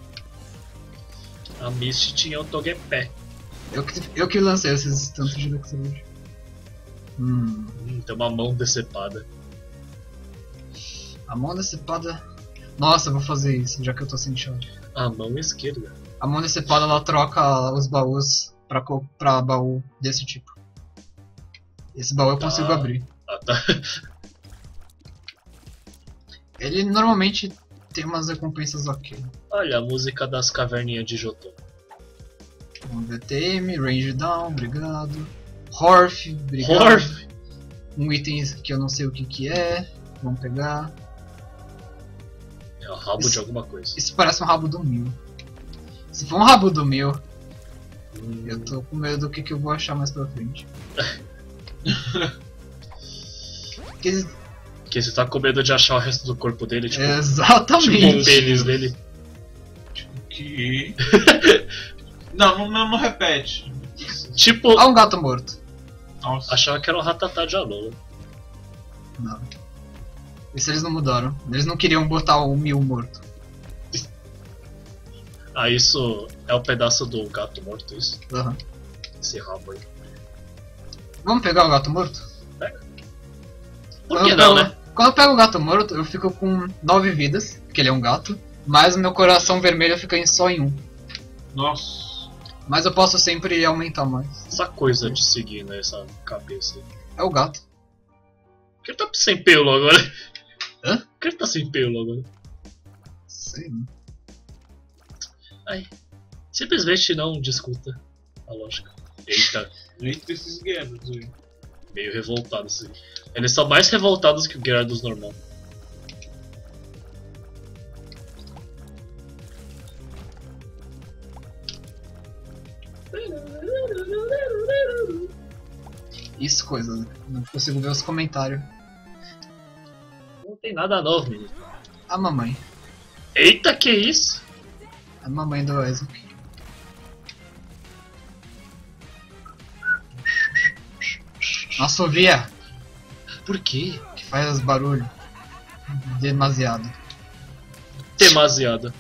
A Misty tinha o Togepé. Eu que, eu que lancei esses tantos de Dexterity. Hum. Hum, tem uma mão decepada. A mão decepada. Nossa, eu vou fazer isso, já que eu tô sem chave. A mão esquerda. A mão decepada ela troca os baús pra, co- pra baú desse tipo. Esse baú eu Tá. consigo abrir. Ah, tá. Ele normalmente tem umas recompensas ok. Olha a música das caverninhas de Jotô. Um D T M, Range Down, obrigado. Horf, obrigado. Horf! Um item que eu não sei o que que é. Vamos pegar. É o rabo Isso- de alguma coisa. Isso parece um rabo do mil. Se for um rabo do mil, Hum, eu tô com medo do que, que eu vou achar mais pra frente. Que- Que você tá com medo de achar o resto do corpo dele, tipo, tipo o Exatamente. pênis dele. Que. não, não, não, não repete. Tipo, Ah, um gato morto. Nossa. achava que era um ratatá de Alola. Não. Isso eles não mudaram. Eles não queriam botar o mil morto. Ah, isso é o pedaço do gato morto, isso? Aham. Esse rabo aí. Vamos pegar o gato morto? Por que Eu- não, eu- né? Quando eu pego o gato morto, eu fico com nove vidas, porque ele é um gato. Mas o meu coração vermelho fica em só em um. Nossa. Mas eu posso sempre aumentar mais. Essa coisa de seguir nessa cabeça. É o gato. Por que ele tá sem pelo agora? Hã? Por que ele tá sem pelo agora? Sei. Ai. Simplesmente não discuta a lógica. Eita. Entre esses guerreiros aí. Meio revoltados assim. Eles são mais revoltados que o Gyarados normal. Isso, coisa. Não consigo ver os comentários. Não tem nada novo, menino. A mamãe. Eita, que isso? A mamãe do Isaac. Nossa, Via! Por quê? Que faz barulho. Demasiado. Demasiado.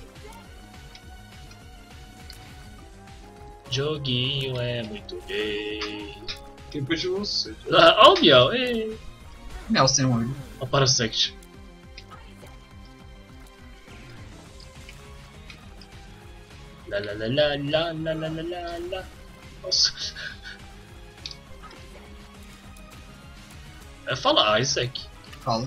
Joguinho é muito gay. Quem pede você? Ah, ó o Miau. Ei. Mel sem olho. Ó, Parasect. Lá lá lá lá lá lá lá lá lá lá. Nossa. É falar Isaac. Fala.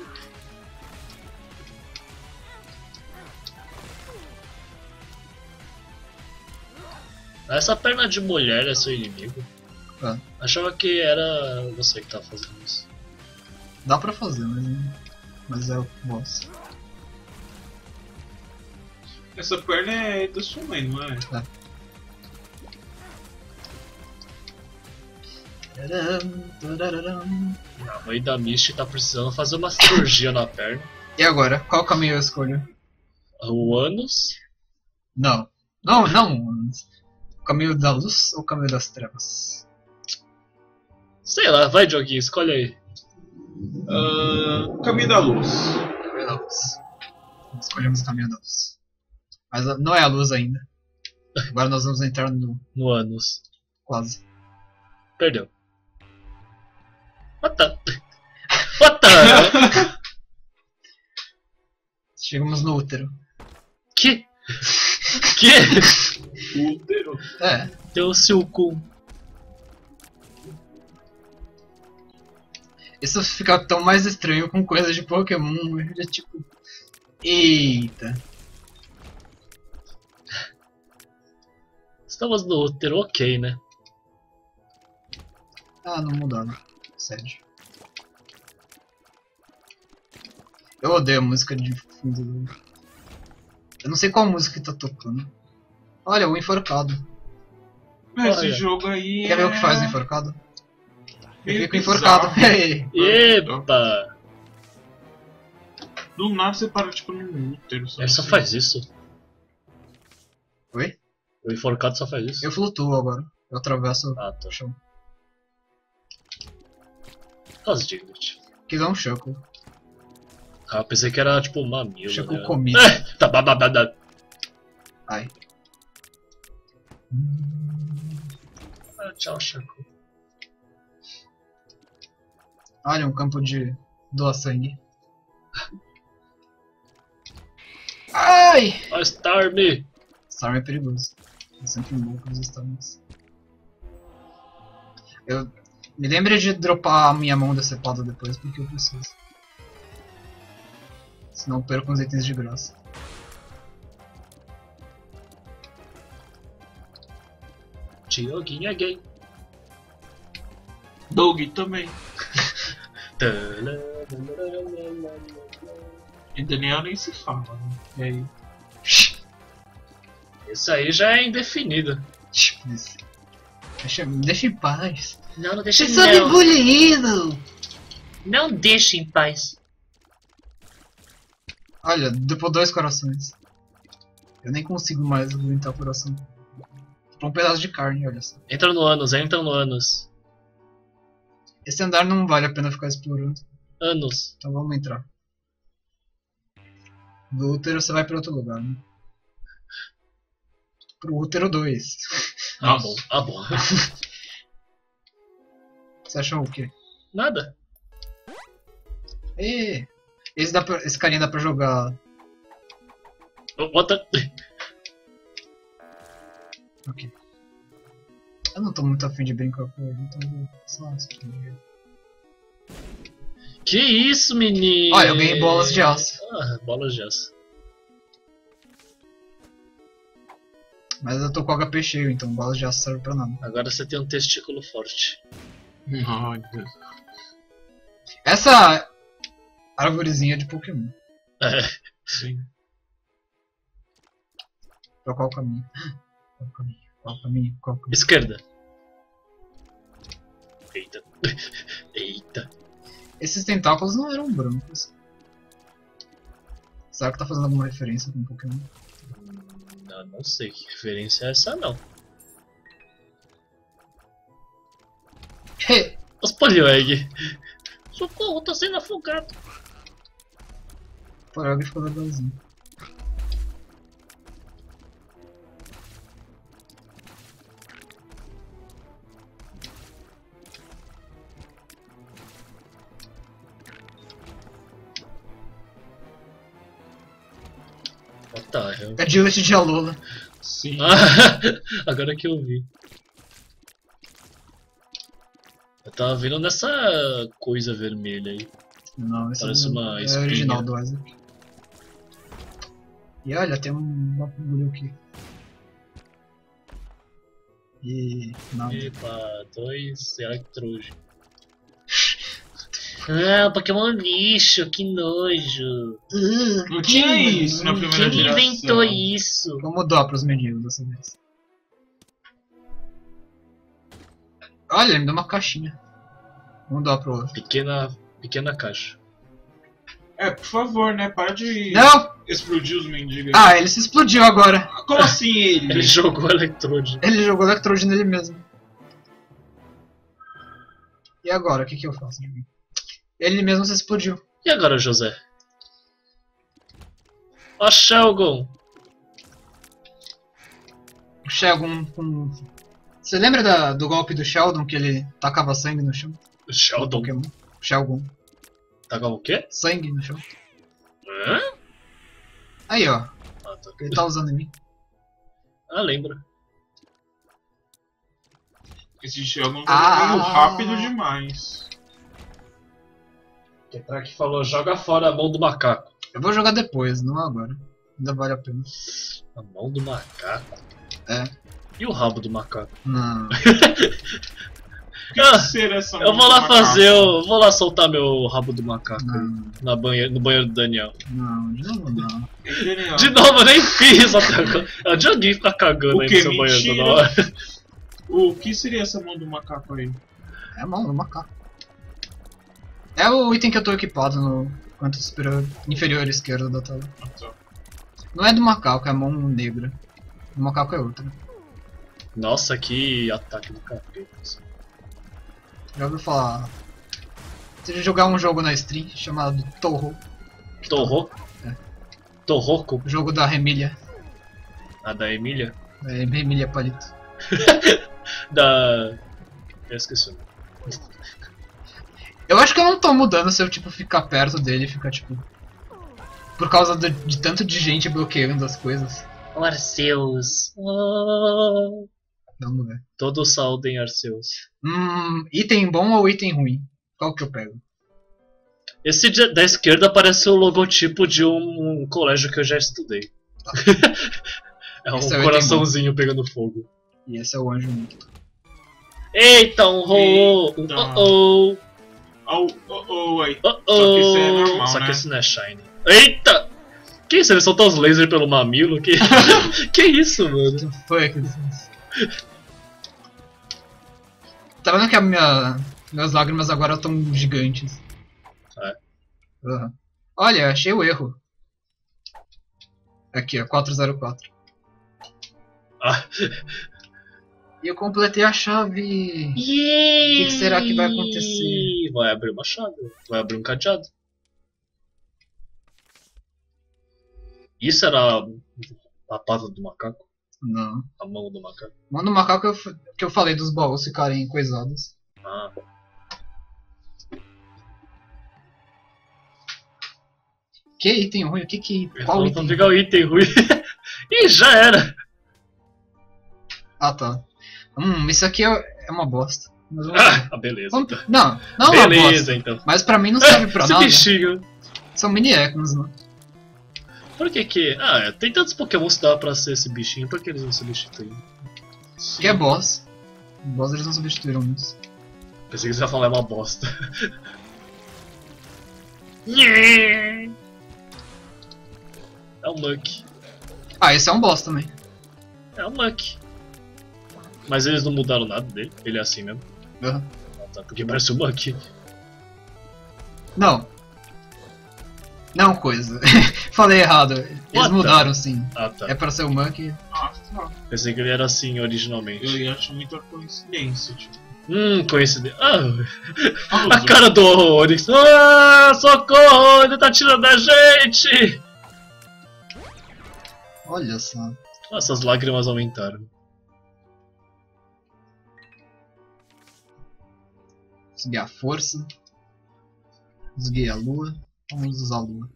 Essa perna de mulher é seu inimigo? É. Achava que era você que tava fazendo isso. Dá pra fazer, mas, mas é o boss. Essa perna é da sua mãe, não é? É. A mãe da Misty tá precisando fazer uma cirurgia na perna. E agora? Qual caminho eu escolho? O ânus? Não. Não, não. O caminho da luz ou o caminho das trevas? Sei lá, vai joguinho, escolhe aí. Uh, Caminho da Luz. Caminho da luz. Escolhemos o caminho da luz. Mas não é a luz ainda. Agora nós vamos entrar no... No ânus. Quase. Perdeu. What the... What the... Chegamos no útero. Que? Que? Útero. É. Deu seu cu. Isso fica tão mais estranho com coisas de Pokémon. É tipo... Eita. Estamos no útero, ok, né? Ah, não mudaram. Sério. Eu odeio a música de fundo. Eu não sei qual música que tá tocando. Olha, o enforcado. Esse Olha. jogo aí. Quer ver é... o que faz o enforcado? Eu meio fico enforcado. bizarro. Epa! Do nada você para tipo num útero. Ele só faz isso. Oi? O enforcado só faz isso. Eu flutuo agora. Eu atravesso Ah, tá. o chão. As Diglett. Que dá um choco. Ah, eu pensei que era tipo um mamilo. Choco né? comido. É, tá bababada. Ai. Ah, tchau, Chaco. Olha, um campo de doa sangue. Ai! Ó, Starmie! Storm é perigoso. É sempre bom com os Storms. Eu... Me lembre de dropar a minha mão decepada depois, porque eu preciso. Senão eu perco uns itens de graça. Dioguinho é gay. Doug também. E Daniel nem se fala, né? E aí? Isso aí já é indefinido. Deixa, me deixa em paz. Não, não deixa Você sabe não. bulido! Não deixa em paz. Olha, dropou dois corações. Eu nem consigo mais aguentar o coração. Tipo um pedaço de carne, olha só. Entra no ânus, entra no ânus. Esse andar não vale a pena ficar explorando. Ânus. Então vamos entrar. Do útero você vai pra outro lugar, né? Pro útero dois. Ah, bom, ah, bom. Você achou o quê? Nada. E esse, dá pra, esse carinha dá pra jogar. Bota. Ok. Eu não tô muito afim de brincar com ele, então eu vou só assistir. Que isso, menino? Olha, eu ganhei bolas de aço. Ah, bolas de aço. Mas eu tô com H P cheio, então bolas de aço serve pra nada. Agora você tem um testículo forte. Ai, Deus. Essa arvorezinha de Pokémon. É. Sim. Pra qual caminho? Qual caminho? Qual caminho? Qual caminho? Esquerda. Eita. Eita. Esses tentáculos não eram brancos. Será que tá fazendo alguma referência com Pokémon? Não, não sei que referência é essa não. Hey! Os Poliwag. Socorro, tô sendo afogado. O Poliwag ficou legalzinho. Tá, eu... É Gillette de Alola. Sim. Ah, agora que eu vi. Eu tava vendo nessa coisa vermelha aí. Não, esse Parece é, uma é espinha. original do Isaac. E olha, tem um bagulho aqui. E... nada. Epa, dois Electrode. Ah, Pokémon lixo, que nojo. Não tinha isso na primeira Quem geração. inventou isso? Vamos doar pros mendigos dessa vez. Olha, ele me deu uma caixinha. Vamos doar pro outro. Pequena, pequena caixa. É, por favor, né? Para de Não! explodir os mendigos. Ah, ele se explodiu agora. Como assim ele? Ele jogou Electrode. Ele jogou Electrode nele mesmo. E agora, o que que eu faço? Ele mesmo se explodiu. E agora, José? Ó, Shelgon! O Sheldon com... Você lembra da, do golpe do Sheldon que ele tacava sangue no chão? O Sheldon. Pokémon. Sheldon. Tava o quê? Sangue no chão. Hã? Aí, ó. Ah, tá. Ele tá usando em mim. Ah, lembra. Esse Sheldon Ah. tá meio rápido demais. O Ketrak falou, joga fora a mão do macaco. Eu vou jogar depois, não agora. Ainda vale a pena. A mão do macaco? É. E o rabo do macaco? Não. O que Ah, será essa Eu vou lá fazer, eu vou lá soltar meu rabo do macaco aí, Não. na banheira, no banheiro do Daniel. Não, de novo não. Genial. De novo, eu nem fiz até agora. Eu de alguém ficar cagando O aí quê? no seu banheiro Mentira. toda hora. O que seria essa mão do macaco aí? É a mão do macaco. É o item que eu tô equipado no canto superior, inferior esquerdo da tela. Ah, tá. Não é do macaco, é a mão negra. O macaco é outra. Nossa, que ataque do capeta. Já ouviu falar... Você já jogar um jogo na Steam chamado Toho, Torro? É. Torroco? o jogo da Remília. A da Emília? É, Remília Palito. Da... Eu esqueci o nome. Eu acho que eu não tô mudando se eu tipo ficar perto dele e ficar tipo... Por causa de, de tanto de gente bloqueando as coisas. O Arceus. Oh. Vamos ver. Todo saudem Arceus. Hum, item bom ou item ruim? Qual que eu pego? Esse de- da esquerda parece o logotipo de um colégio que eu já estudei. É um Esse é o coraçãozinho pegando fogo. E esse é o anjo mito. Eita, um rolô! Um Eita. oh Oh, oh, oh, aí. oh! Oh Só que isso é oh! normal, Só né? que esse não é shiny. Eita! Que isso? Ele soltou os lasers pelo mamilo? Que, que isso, mano? Que foi aquilo? Tá vendo que a minha, minhas lágrimas agora estão gigantes? É. Uhum. Olha, achei o erro. Aqui, ó, quatrocentos e quatro. Ah, E eu completei a chave. Yay! O que que será que vai acontecer? vai abrir uma chave. Vai abrir um cadeado. Isso era a pata do macaco? Não. A mão do macaco? Manda o macaco que eu, f- que eu falei dos baús ficarem coisados. Ah. Que item ruim? O que que... Qual Vou item? pegar o item ruim. Ih, já era. Ah, tá. Hum, isso aqui é, é uma bosta. Mas vamos ver. Ah, beleza. Vamos- Então. Não, não é uma Beleza, bosta. então. Mas pra mim não serve pra Esse nada. bichinho. São mini Ekans, né? Por que que... Ah, tem tantos pokémons que dá pra ser esse bichinho. Por que eles não substituem? Que é boss. Boss eles não substituíram muitos. Pensei que você ia falar é uma bosta. É um Muck. Ah, esse é um boss também. É um Muck. Mas eles não mudaram nada dele. Ele é assim mesmo. Uhum. Ah, tá, porque parece um Muck. Não. Não, coisa. Falei errado. Eles What the- mudaram sim. Ah, tá. É pra ser o Monkey. Ah, não. Pensei que ele era assim originalmente. Eu acho muita coincidência, tipo. Hum, coincidência. Ah, Ah, a cara do Onix. Ah, socorro, ele tá tirando a gente. Olha só. Essas lágrimas aumentaram. Subir a força. Desguei a lua. Vamos usar a lua.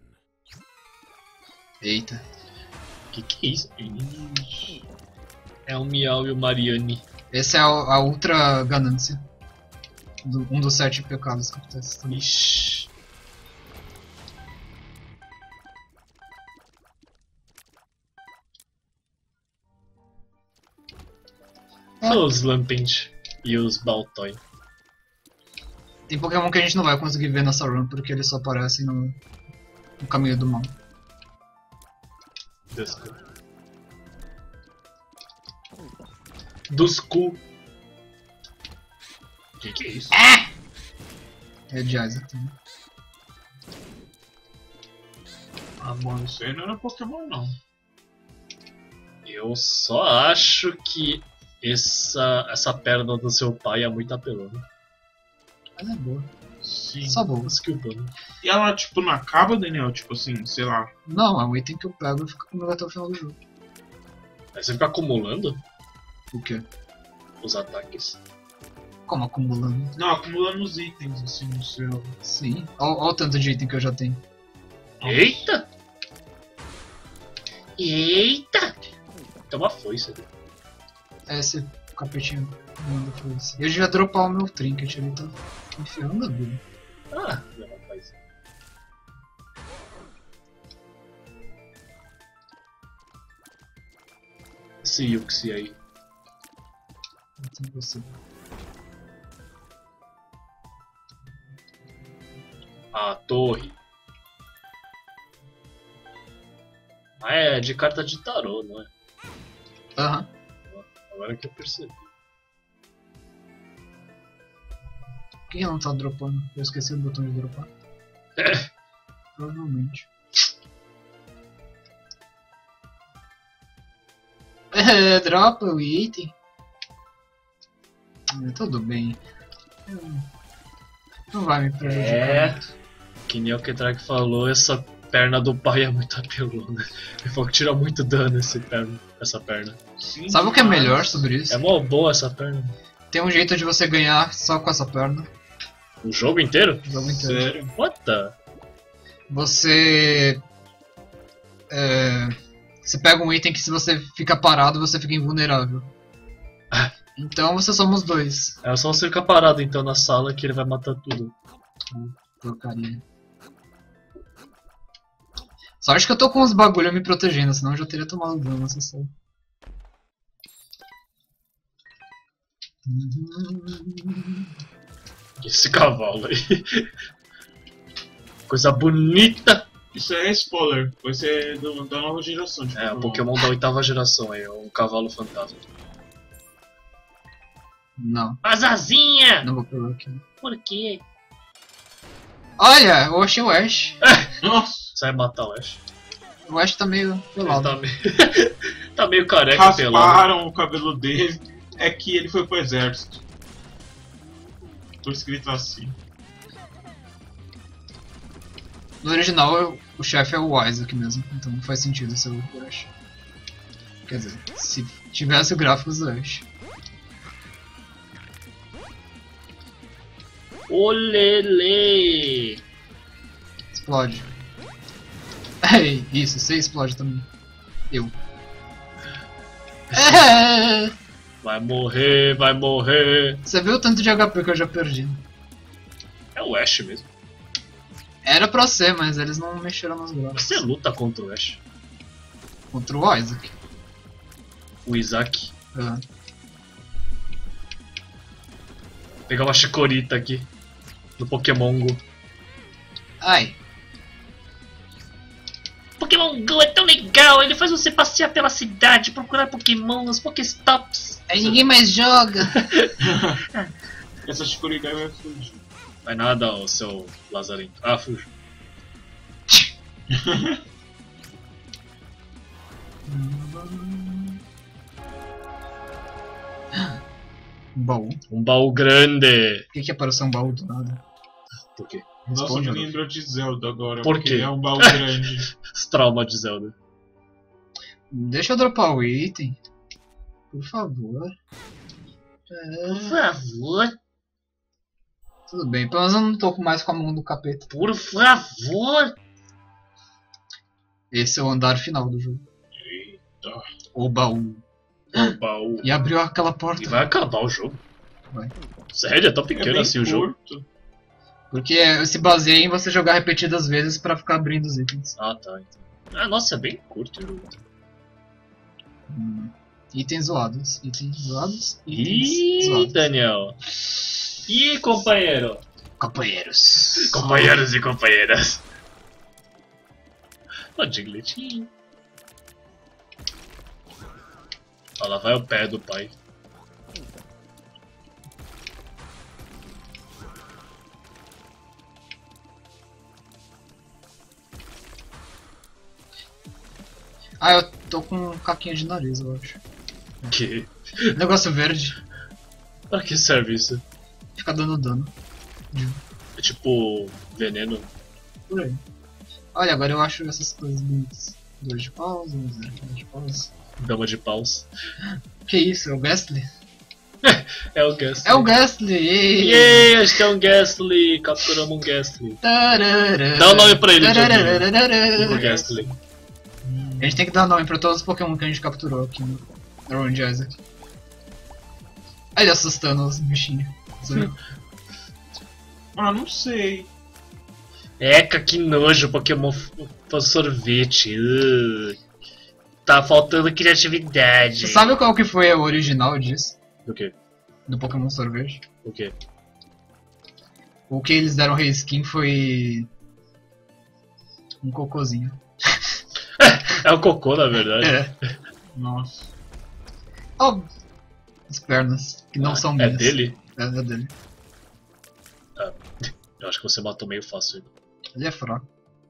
Eita. Que que é isso? Ih, é o Miau e o Mariane. Esse é a, a ultra ganância. Do- um dos sete pecados capitais também. Ixi. Ah. Os Lampent e os Baltoy. Tem Pokémon que a gente não vai conseguir ver nessa run porque eles só aparecem no, no caminho do mal. Dusku. Dusku. Que que é isso? É de Isaac também. Ah, bom, isso aí não era Pokémon, não. Eu só acho que essa, essa perna do seu pai é muito apelona. Mas é boa. Sim. Só boa. Skill bom. E ela, tipo, não acaba, Daniel? Tipo assim, sei lá. Não, é um item que eu pego e fico comigo até o final do jogo. Aí você fica acumulando O quê? os ataques. Como acumulando? Não, acumulando os itens, assim, no seu. Sim. Olha o tanto de item que eu já tenho. Eita! Eita! Tem uma foice ali. É esse capetinho. Manda foi isso. Eu devia dropar o meu trinket ali, tá enfiando a vida. Ah, não, não faz. Esse Yuxi aí. Não tem você. A torre. Ah, é de carta de tarô, não é? Aham. Agora que eu percebi. Por que não tá dropando? Eu esqueci do botão de dropar. É. Provavelmente. É, dropa o item. É, tudo bem. Hum, Não vai me prejudicar É. muito. Que nem o Ketrak falou, essa perna do pai é muito apelona. Ele falou que tira muito dano esse perna, essa perna. Sim, Sabe o que é demais. melhor sobre isso? É mó boa essa perna. Tem um jeito de você ganhar só com essa perna. O jogo inteiro? O jogo inteiro. Sério? What the? Você. É, você pega um item que se você fica parado, você fica invulnerável. Então você somos dois. É só você ficar parado então na sala que ele vai matar tudo. Porcaria. Só acho que eu tô com uns bagulho me protegendo, senão eu já teria tomado dano nessa sala. Esse cavalo aí. Coisa bonita. Isso é spoiler. Vai ser do- da nova geração. Tipo, É, o Pokémon da oitava geração aí, um cavalo fantasma. Não, Azazinha! não vou pegar aqui. Por quê? Olha, eu achei o Ash. Nossa! Você vai matar o Ash. O Ash tá meio Ele pelado. tá meio, tá meio careca pelado. Rasparam o cabelo dele. É que ele foi pro exército. Tô escrito assim. No original, o chefe é o Isaac mesmo, então não faz sentido ser o Ash. Quer dizer, se tivesse o gráfico do Ash. Olele! Explode. Ei, isso, você explode também. Eu. É. Vai morrer, vai morrer. Você viu o tanto de H P que eu já perdi? É o Ash mesmo. Era pra ser, mas eles não mexeram nas drogas. Você luta contra o Ash. Contra o Isaac. O Isaac. Ah. Vou pegar uma chicorita aqui. Do Pokémon Go. Ai. Pokémon Go é tão legal, ele faz você passear pela cidade, procurar Pokémon nos Pokéstops. Aí ninguém mais joga. Essa escuridão vai fugir. Vai nada, o seu Lazarinho. Ah, fujo. Baú. Um baú grande. Por que, que apareceu um baú do nada? Por quê? Nossa, Responde, me lembrou de Zelda agora. Por porque quê? É um baú grande. Os traumas de Zelda. Deixa eu dropar o item. Por favor. Por É, favor, tudo bem, pelo menos eu não tô mais com a mão do capeta. por favor. Esse é o andar final do jogo. Eita. O baú. Um baú. E abriu aquela porta. E vai acabar o jogo. Vai. Sério? É tão É pequeno bem assim o jogo. curto. Porque se baseia em você jogar repetidas vezes pra ficar abrindo os itens. Ah, tá. Então. Ah, nossa, é bem curto o jogo. Hum. Itens zoados. Itens zoados. Itens Ih, zoados. Daniel. Ih, companheiro. Companheiros. Companheiros e companheiras. Ó, Diglett. Ó, lá vai o pé do pai. Ah, eu tô com um caquinho de nariz, eu acho. Que? Negócio verde. Pra que serve isso? Fica dando dano. É tipo veneno. Por aí. Olha, agora eu acho essas coisas bonitas. Dois de pausa, um zero de pausa. Dama de paus. Que isso, é o Ghastly? É o Ghastly. É o Ghastly! Yay! Yay, acho que é um Ghastly. Capturamos um Ghastly. Tararara. Dá o nome pra ele, Tararara. O Ghastly. A gente tem que dar nome pra todos os Pokémon que a gente capturou aqui no Round de Isaac. Olha ele assustando os bichinhos. Você viu? Ah, não sei. Eca, que nojo, Pokémon f- f- sorvete. Uh. Tá faltando criatividade. Você sabe qual que foi o original disso? O quê? Do Pokémon Sorvete? O quê? O que eles deram reskin foi... um cocôzinho. É o cocô, na verdade. É. Nossa. Oh, as pernas, que não Ah, são é minhas. dele? É, é dele. Eu acho que você matou meio fácil. Ele é fraco.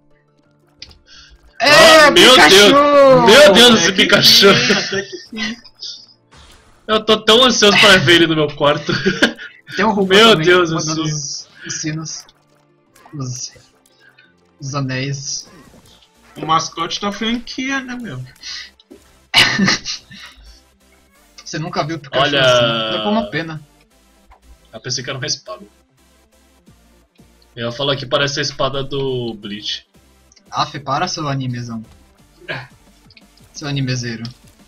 Ah, É, meu Pikachu! Deus! Meu Deus, esse Até que Pikachu! sim, até que sim. Eu tô tão ansioso pra ver ele no meu quarto. Tem um robô Meu também, Deus, mandando assim. os, os sinos. Os, os anéis. O mascote da franquia, né, meu? Você nunca viu o Pikachu Olha- assim? Foi uma pena. Eu pensei que era uma espada. Ela falou que parece a espada do Bleach. Aff, para seu animezão. Seu animezeiro.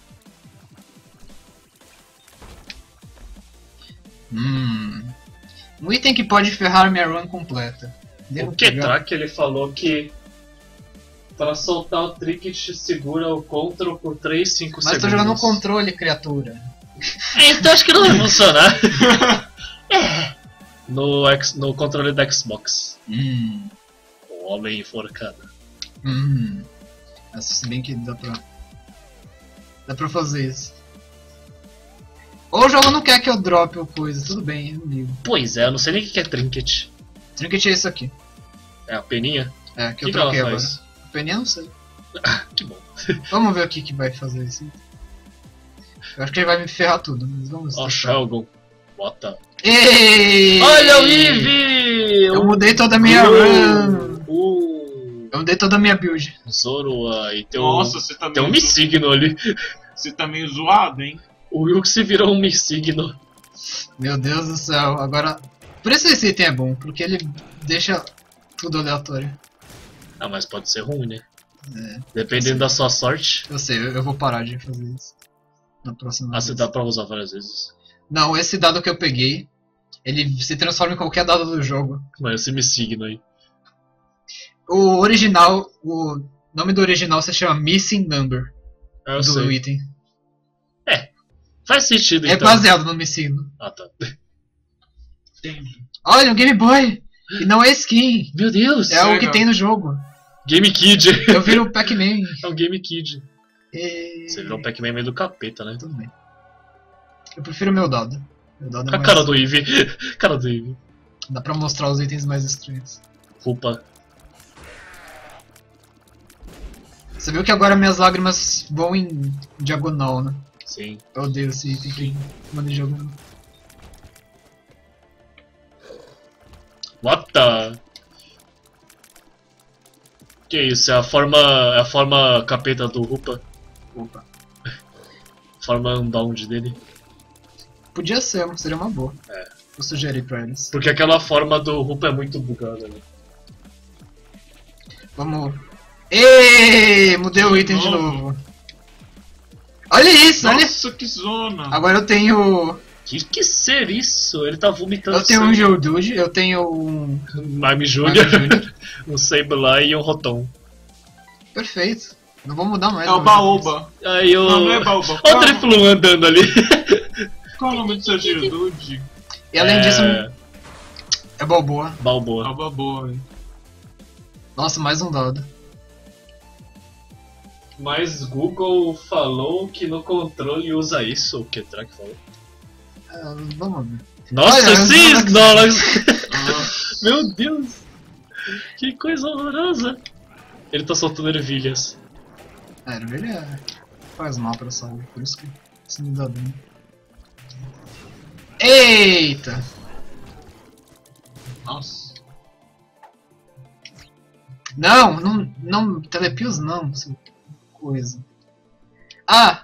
Hum. Um item que pode ferrar minha run completa. Devo O pegar? Ketrak, ele falou que para soltar o Trinket segura o Ctrl por três, cinco Mas segundos. tô jogando no controle, criatura. É, então acho que não vai funcionar. No, X, no controle da Xbox. Hum. O homem enforcado. Hum. Mas se bem que dá pra. Dá pra fazer isso. Ou o jogo não quer que eu drope ou coisa, tudo bem, eu ligo. Pois é, eu não sei nem o que é Trinket. Trinket é isso aqui. É a peninha? É, que O eu que, que ela troquei agora. faz? Peninha não sei. Que bom. Vamos ver o que, que vai fazer isso. Eu acho que ele vai me ferrar tudo, mas vamos Ó, ver. Shelgon. Bota. Ei! Olha o Eevee! Eu mudei toda a minha run! Uh, Eu mudei toda a minha build. Zoroa e tem um, Nossa, você tá tem um meio, Missigno ali. você tá meio zoado, hein? O Wilkes virou um Missigno. Meu Deus do céu, agora... Por isso esse item é bom, porque ele deixa tudo aleatório. Ah, mas pode ser ruim, né? É, Dependendo da sua sorte. eu sei, eu, eu vou parar de fazer isso. Na próxima Ah, vez. você dá pra usar várias vezes. Não, esse dado que eu peguei, ele se transforma em qualquer dado do jogo. Mas esse me signo aí. O original, o nome do original se chama Missing Number Ah, eu do sei. item. Faz sentido, É então. baseado no Missing. Ah, tá. Olha, um Game Boy! E não é skin, Meu Deus! é o que Sega. tem no jogo. Game Kid. Eu viro o Pac-Man. É um Game Kid. E... Você virou um Pac-Man meio do capeta, né? Tudo bem. Eu prefiro meu dado. Meu dado é A mais... cara do Eevee. Cara do Eevee. Dá pra mostrar os itens mais estranhos. Roupa. Você viu que agora minhas lágrimas vão em diagonal, né? Sim. Eu odeio esse item que manda em diagonal. What the... Que isso? É a forma... É a forma capeta do Rupa. Opa. Forma unbound dele. Podia ser, seria uma boa. É. Vou sugerir pra eles. Porque aquela forma do Rupa é muito bugada, né? Vamos. Êêêê! Mudei o item de novo. novo. Olha isso, olha! Nossa, que zona! Agora eu tenho. Que que ser isso? Ele tá vomitando Eu tenho um sangue. Geodude, eu tenho um. Mime Júnior, Mime Júnior. um Sableye e um Rotom. Perfeito. Não vou mudar mais. É o né? Baoba. Aí o... Não, não é Baoba. Olha Qual, o Drifloon andando ali. qual é o nome do seu Geodude? E além É, disso, é Balboa. Balboa. Alba boa, hein? Nossa, mais um dado. Mas Google falou que no controle usa isso. O que será que falou? É, vamos ver. Nossa, Olha, sim, Snorlax. Snorlax! Meu Deus! Que coisa horrorosa! Ele tá soltando ervilhas. É, ele é... faz mal pra saúde, por isso que isso me dá dano. Eita! Nossa. Não, não, não, Telepios não, seu coisa. Ah!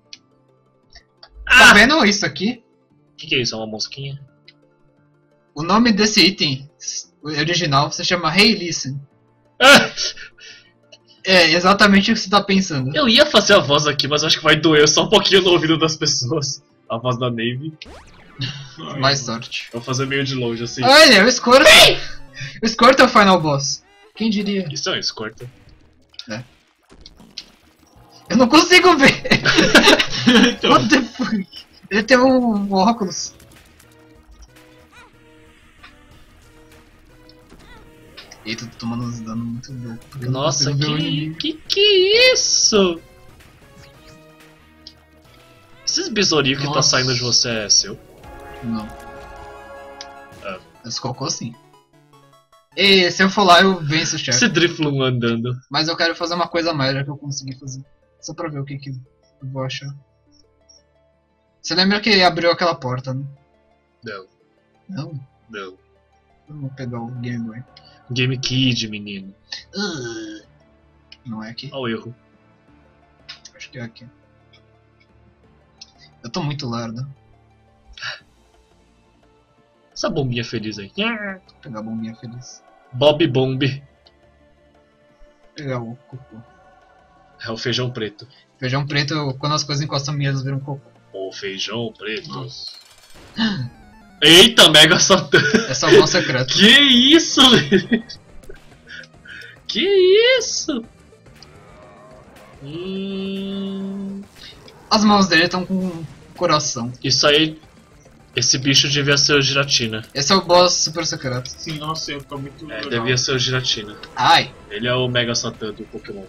Tá vendo isso aqui? O que, que é isso? É uma mosquinha? O nome desse item original se chama Hey Listen. Ah, É exatamente o que você tá pensando. eu ia fazer a voz aqui, mas acho que vai doer só um pouquinho no ouvido das pessoas. A voz da Navy. Mais sorte. Vou fazer meio de longe assim. Olha, o Squirtle. O Squirtle é o final boss. Quem diria? Isso é um Squirtle. Eu não consigo ver. Então, What the fuck? Ele tem um óculos. Eita, tô tomando uns danos muito loucos. porque eu não Nossa, consigo ver o que, inimigo. que que é isso? Esses besourinhos que tá Nossa. saindo de você é seu? Não. Ah. Esse cocô sim. E se eu for lá eu venço o chefe. Esse Drifloon andando. Mas eu quero fazer uma coisa a mais já que eu consegui fazer. Só pra ver o que, que eu vou achar. Você lembra que abriu aquela porta, né? Não, Não? não. Vamos pegar o Game Boy. Game Kid, menino. Uh, não é aqui? Olha o erro. Acho que é aqui. Eu tô muito lerdo. Essa bombinha feliz aí. Vou pegar a bombinha feliz. Bob Bomb. Vou pegar o cocô. É o feijão preto. Feijão preto, quando as coisas encostam em mim, eles viram cocô. O feijão preto. nossa. Eita, Mega Satã. É salvar o secreto. Que isso, velho? Que isso? Hum... As mãos dele estão com um coração. Isso aí... Esse bicho devia ser o Giratina. Esse é o boss super secreto. Sim, nossa, eu tô muito É, legal. devia ser o Giratina. Ai! Ele é o Mega Satã do Pokémon.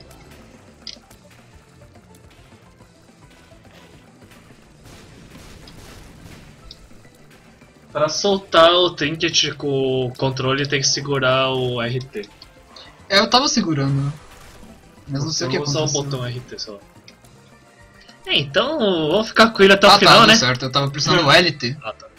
Pra soltar o Trinket com o controle tem que segurar o R T. É, eu tava segurando. Mas não sei o que Eu vou usar o aconteceu. botão R T só. É, então vou ficar com ele até o Ah, final, tá, né? deu certo. Eu tava pressionando o L T. Ah, tá.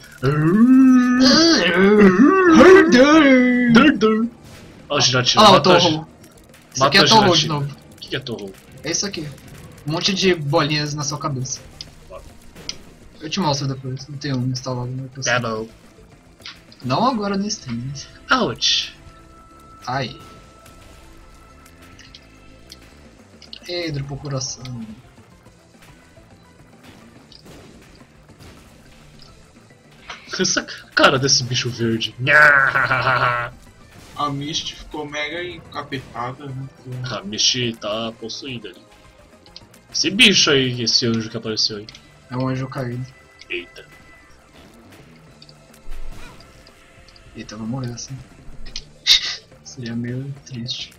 Ó, o Giratina. Olha lá o mata a Gi- Torro. Isso mata aqui é a Torro de Giratina. novo. O que que é Torro? É isso aqui. Um monte de bolinhas na sua cabeça. Eu te mostro depois. Não tem um instalado no meu P C. Tá bom. Não agora no stream. Ouch. Ai. E dropou coração. Essa cara desse bicho verde. A Misty ficou mega encapetada, né? A Misty tá possuída ali. Esse bicho aí, esse anjo que apareceu aí. É um anjo caído. Eita. Eita, eu vou morrer assim. Seria meio triste.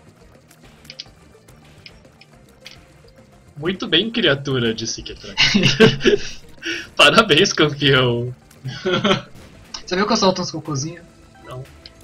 Muito bem, criatura, disse Ketrak. Parabéns, campeão. Você viu que eu solto uns cocôzinhos? Não.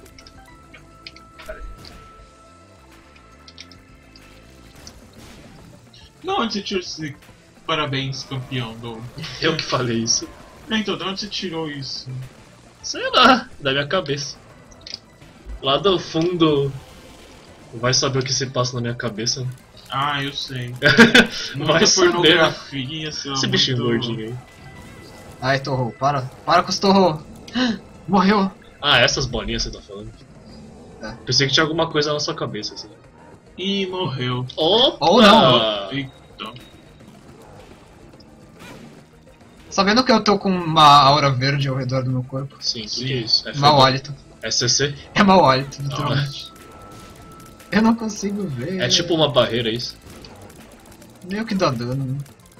Não, onde você tirou esse parabéns, campeão do... Eu que falei isso. Então, de onde você tirou isso? Sei lá, da minha cabeça. Lá do fundo... Vai saber o que se passa na minha cabeça. Ah, eu sei. Vai Muita saber. pornografia, sei lá, Esse bichinho muito- gordinho aí. Ai, Torro, para. Para com os Torro. Morreu. Ah, essas bolinhas você tá falando? É. Pensei que tinha alguma coisa na sua cabeça, assim. Ih, morreu. Opa! Ou não. Eita. Sabendo que eu tô com uma aura verde ao redor do meu corpo. Sim, o que é isso? É Mau hálito. É C C? É mau hálito, literalmente. Eu não consigo ver. É tipo uma barreira, isso? Meio que dá dano, né?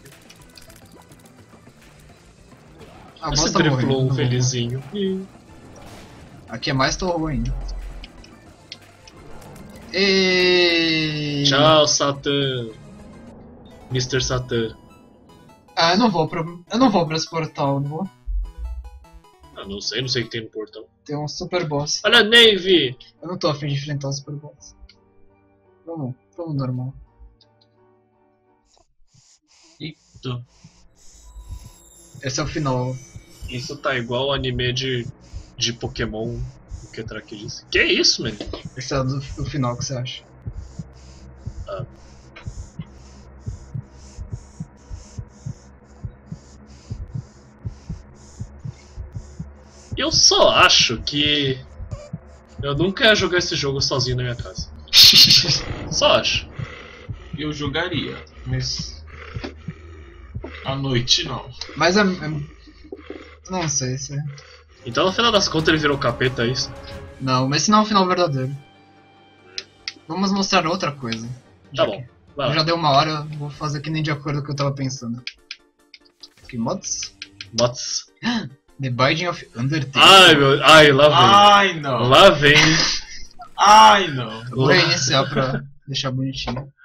A Esse bosta triplou morrendo, um não vou felizinho. morrer. Aqui é mais Torro ainda. E... Tchau, Satã. mister Satã. Ah, eu não vou pra... Eu não vou pra esse portal, não vou. Ah, não sei, não sei o que tem no portão. Tem um super boss. Olha a Navy! Eu não tô afim de enfrentar o super boss. Vamos, vamos normal. Eita. Esse é o final. Isso tá igual o anime de, de Pokémon. O que Ketrak disse. Que isso, mano? Esse é o do, do final, o que você acha? Ah. Eu só acho que eu nunca ia jogar esse jogo sozinho na minha casa. Só acho. Eu jogaria, mas... À noite, não. Mas é... é... Não sei se... Então no final das contas ele virou capeta, é isso? Não, mas esse não é o final verdadeiro. Vamos mostrar outra coisa. Tá Já bom, que vai lá. Já deu uma hora, vou fazer que nem de acordo com o que eu tava pensando. Que mods? Bots. The Binding of Undertale. Ai meu. Ai, lá vem. Ai, não. Lá vem. Ai, não. Eu vou reiniciar pra deixar bonitinho.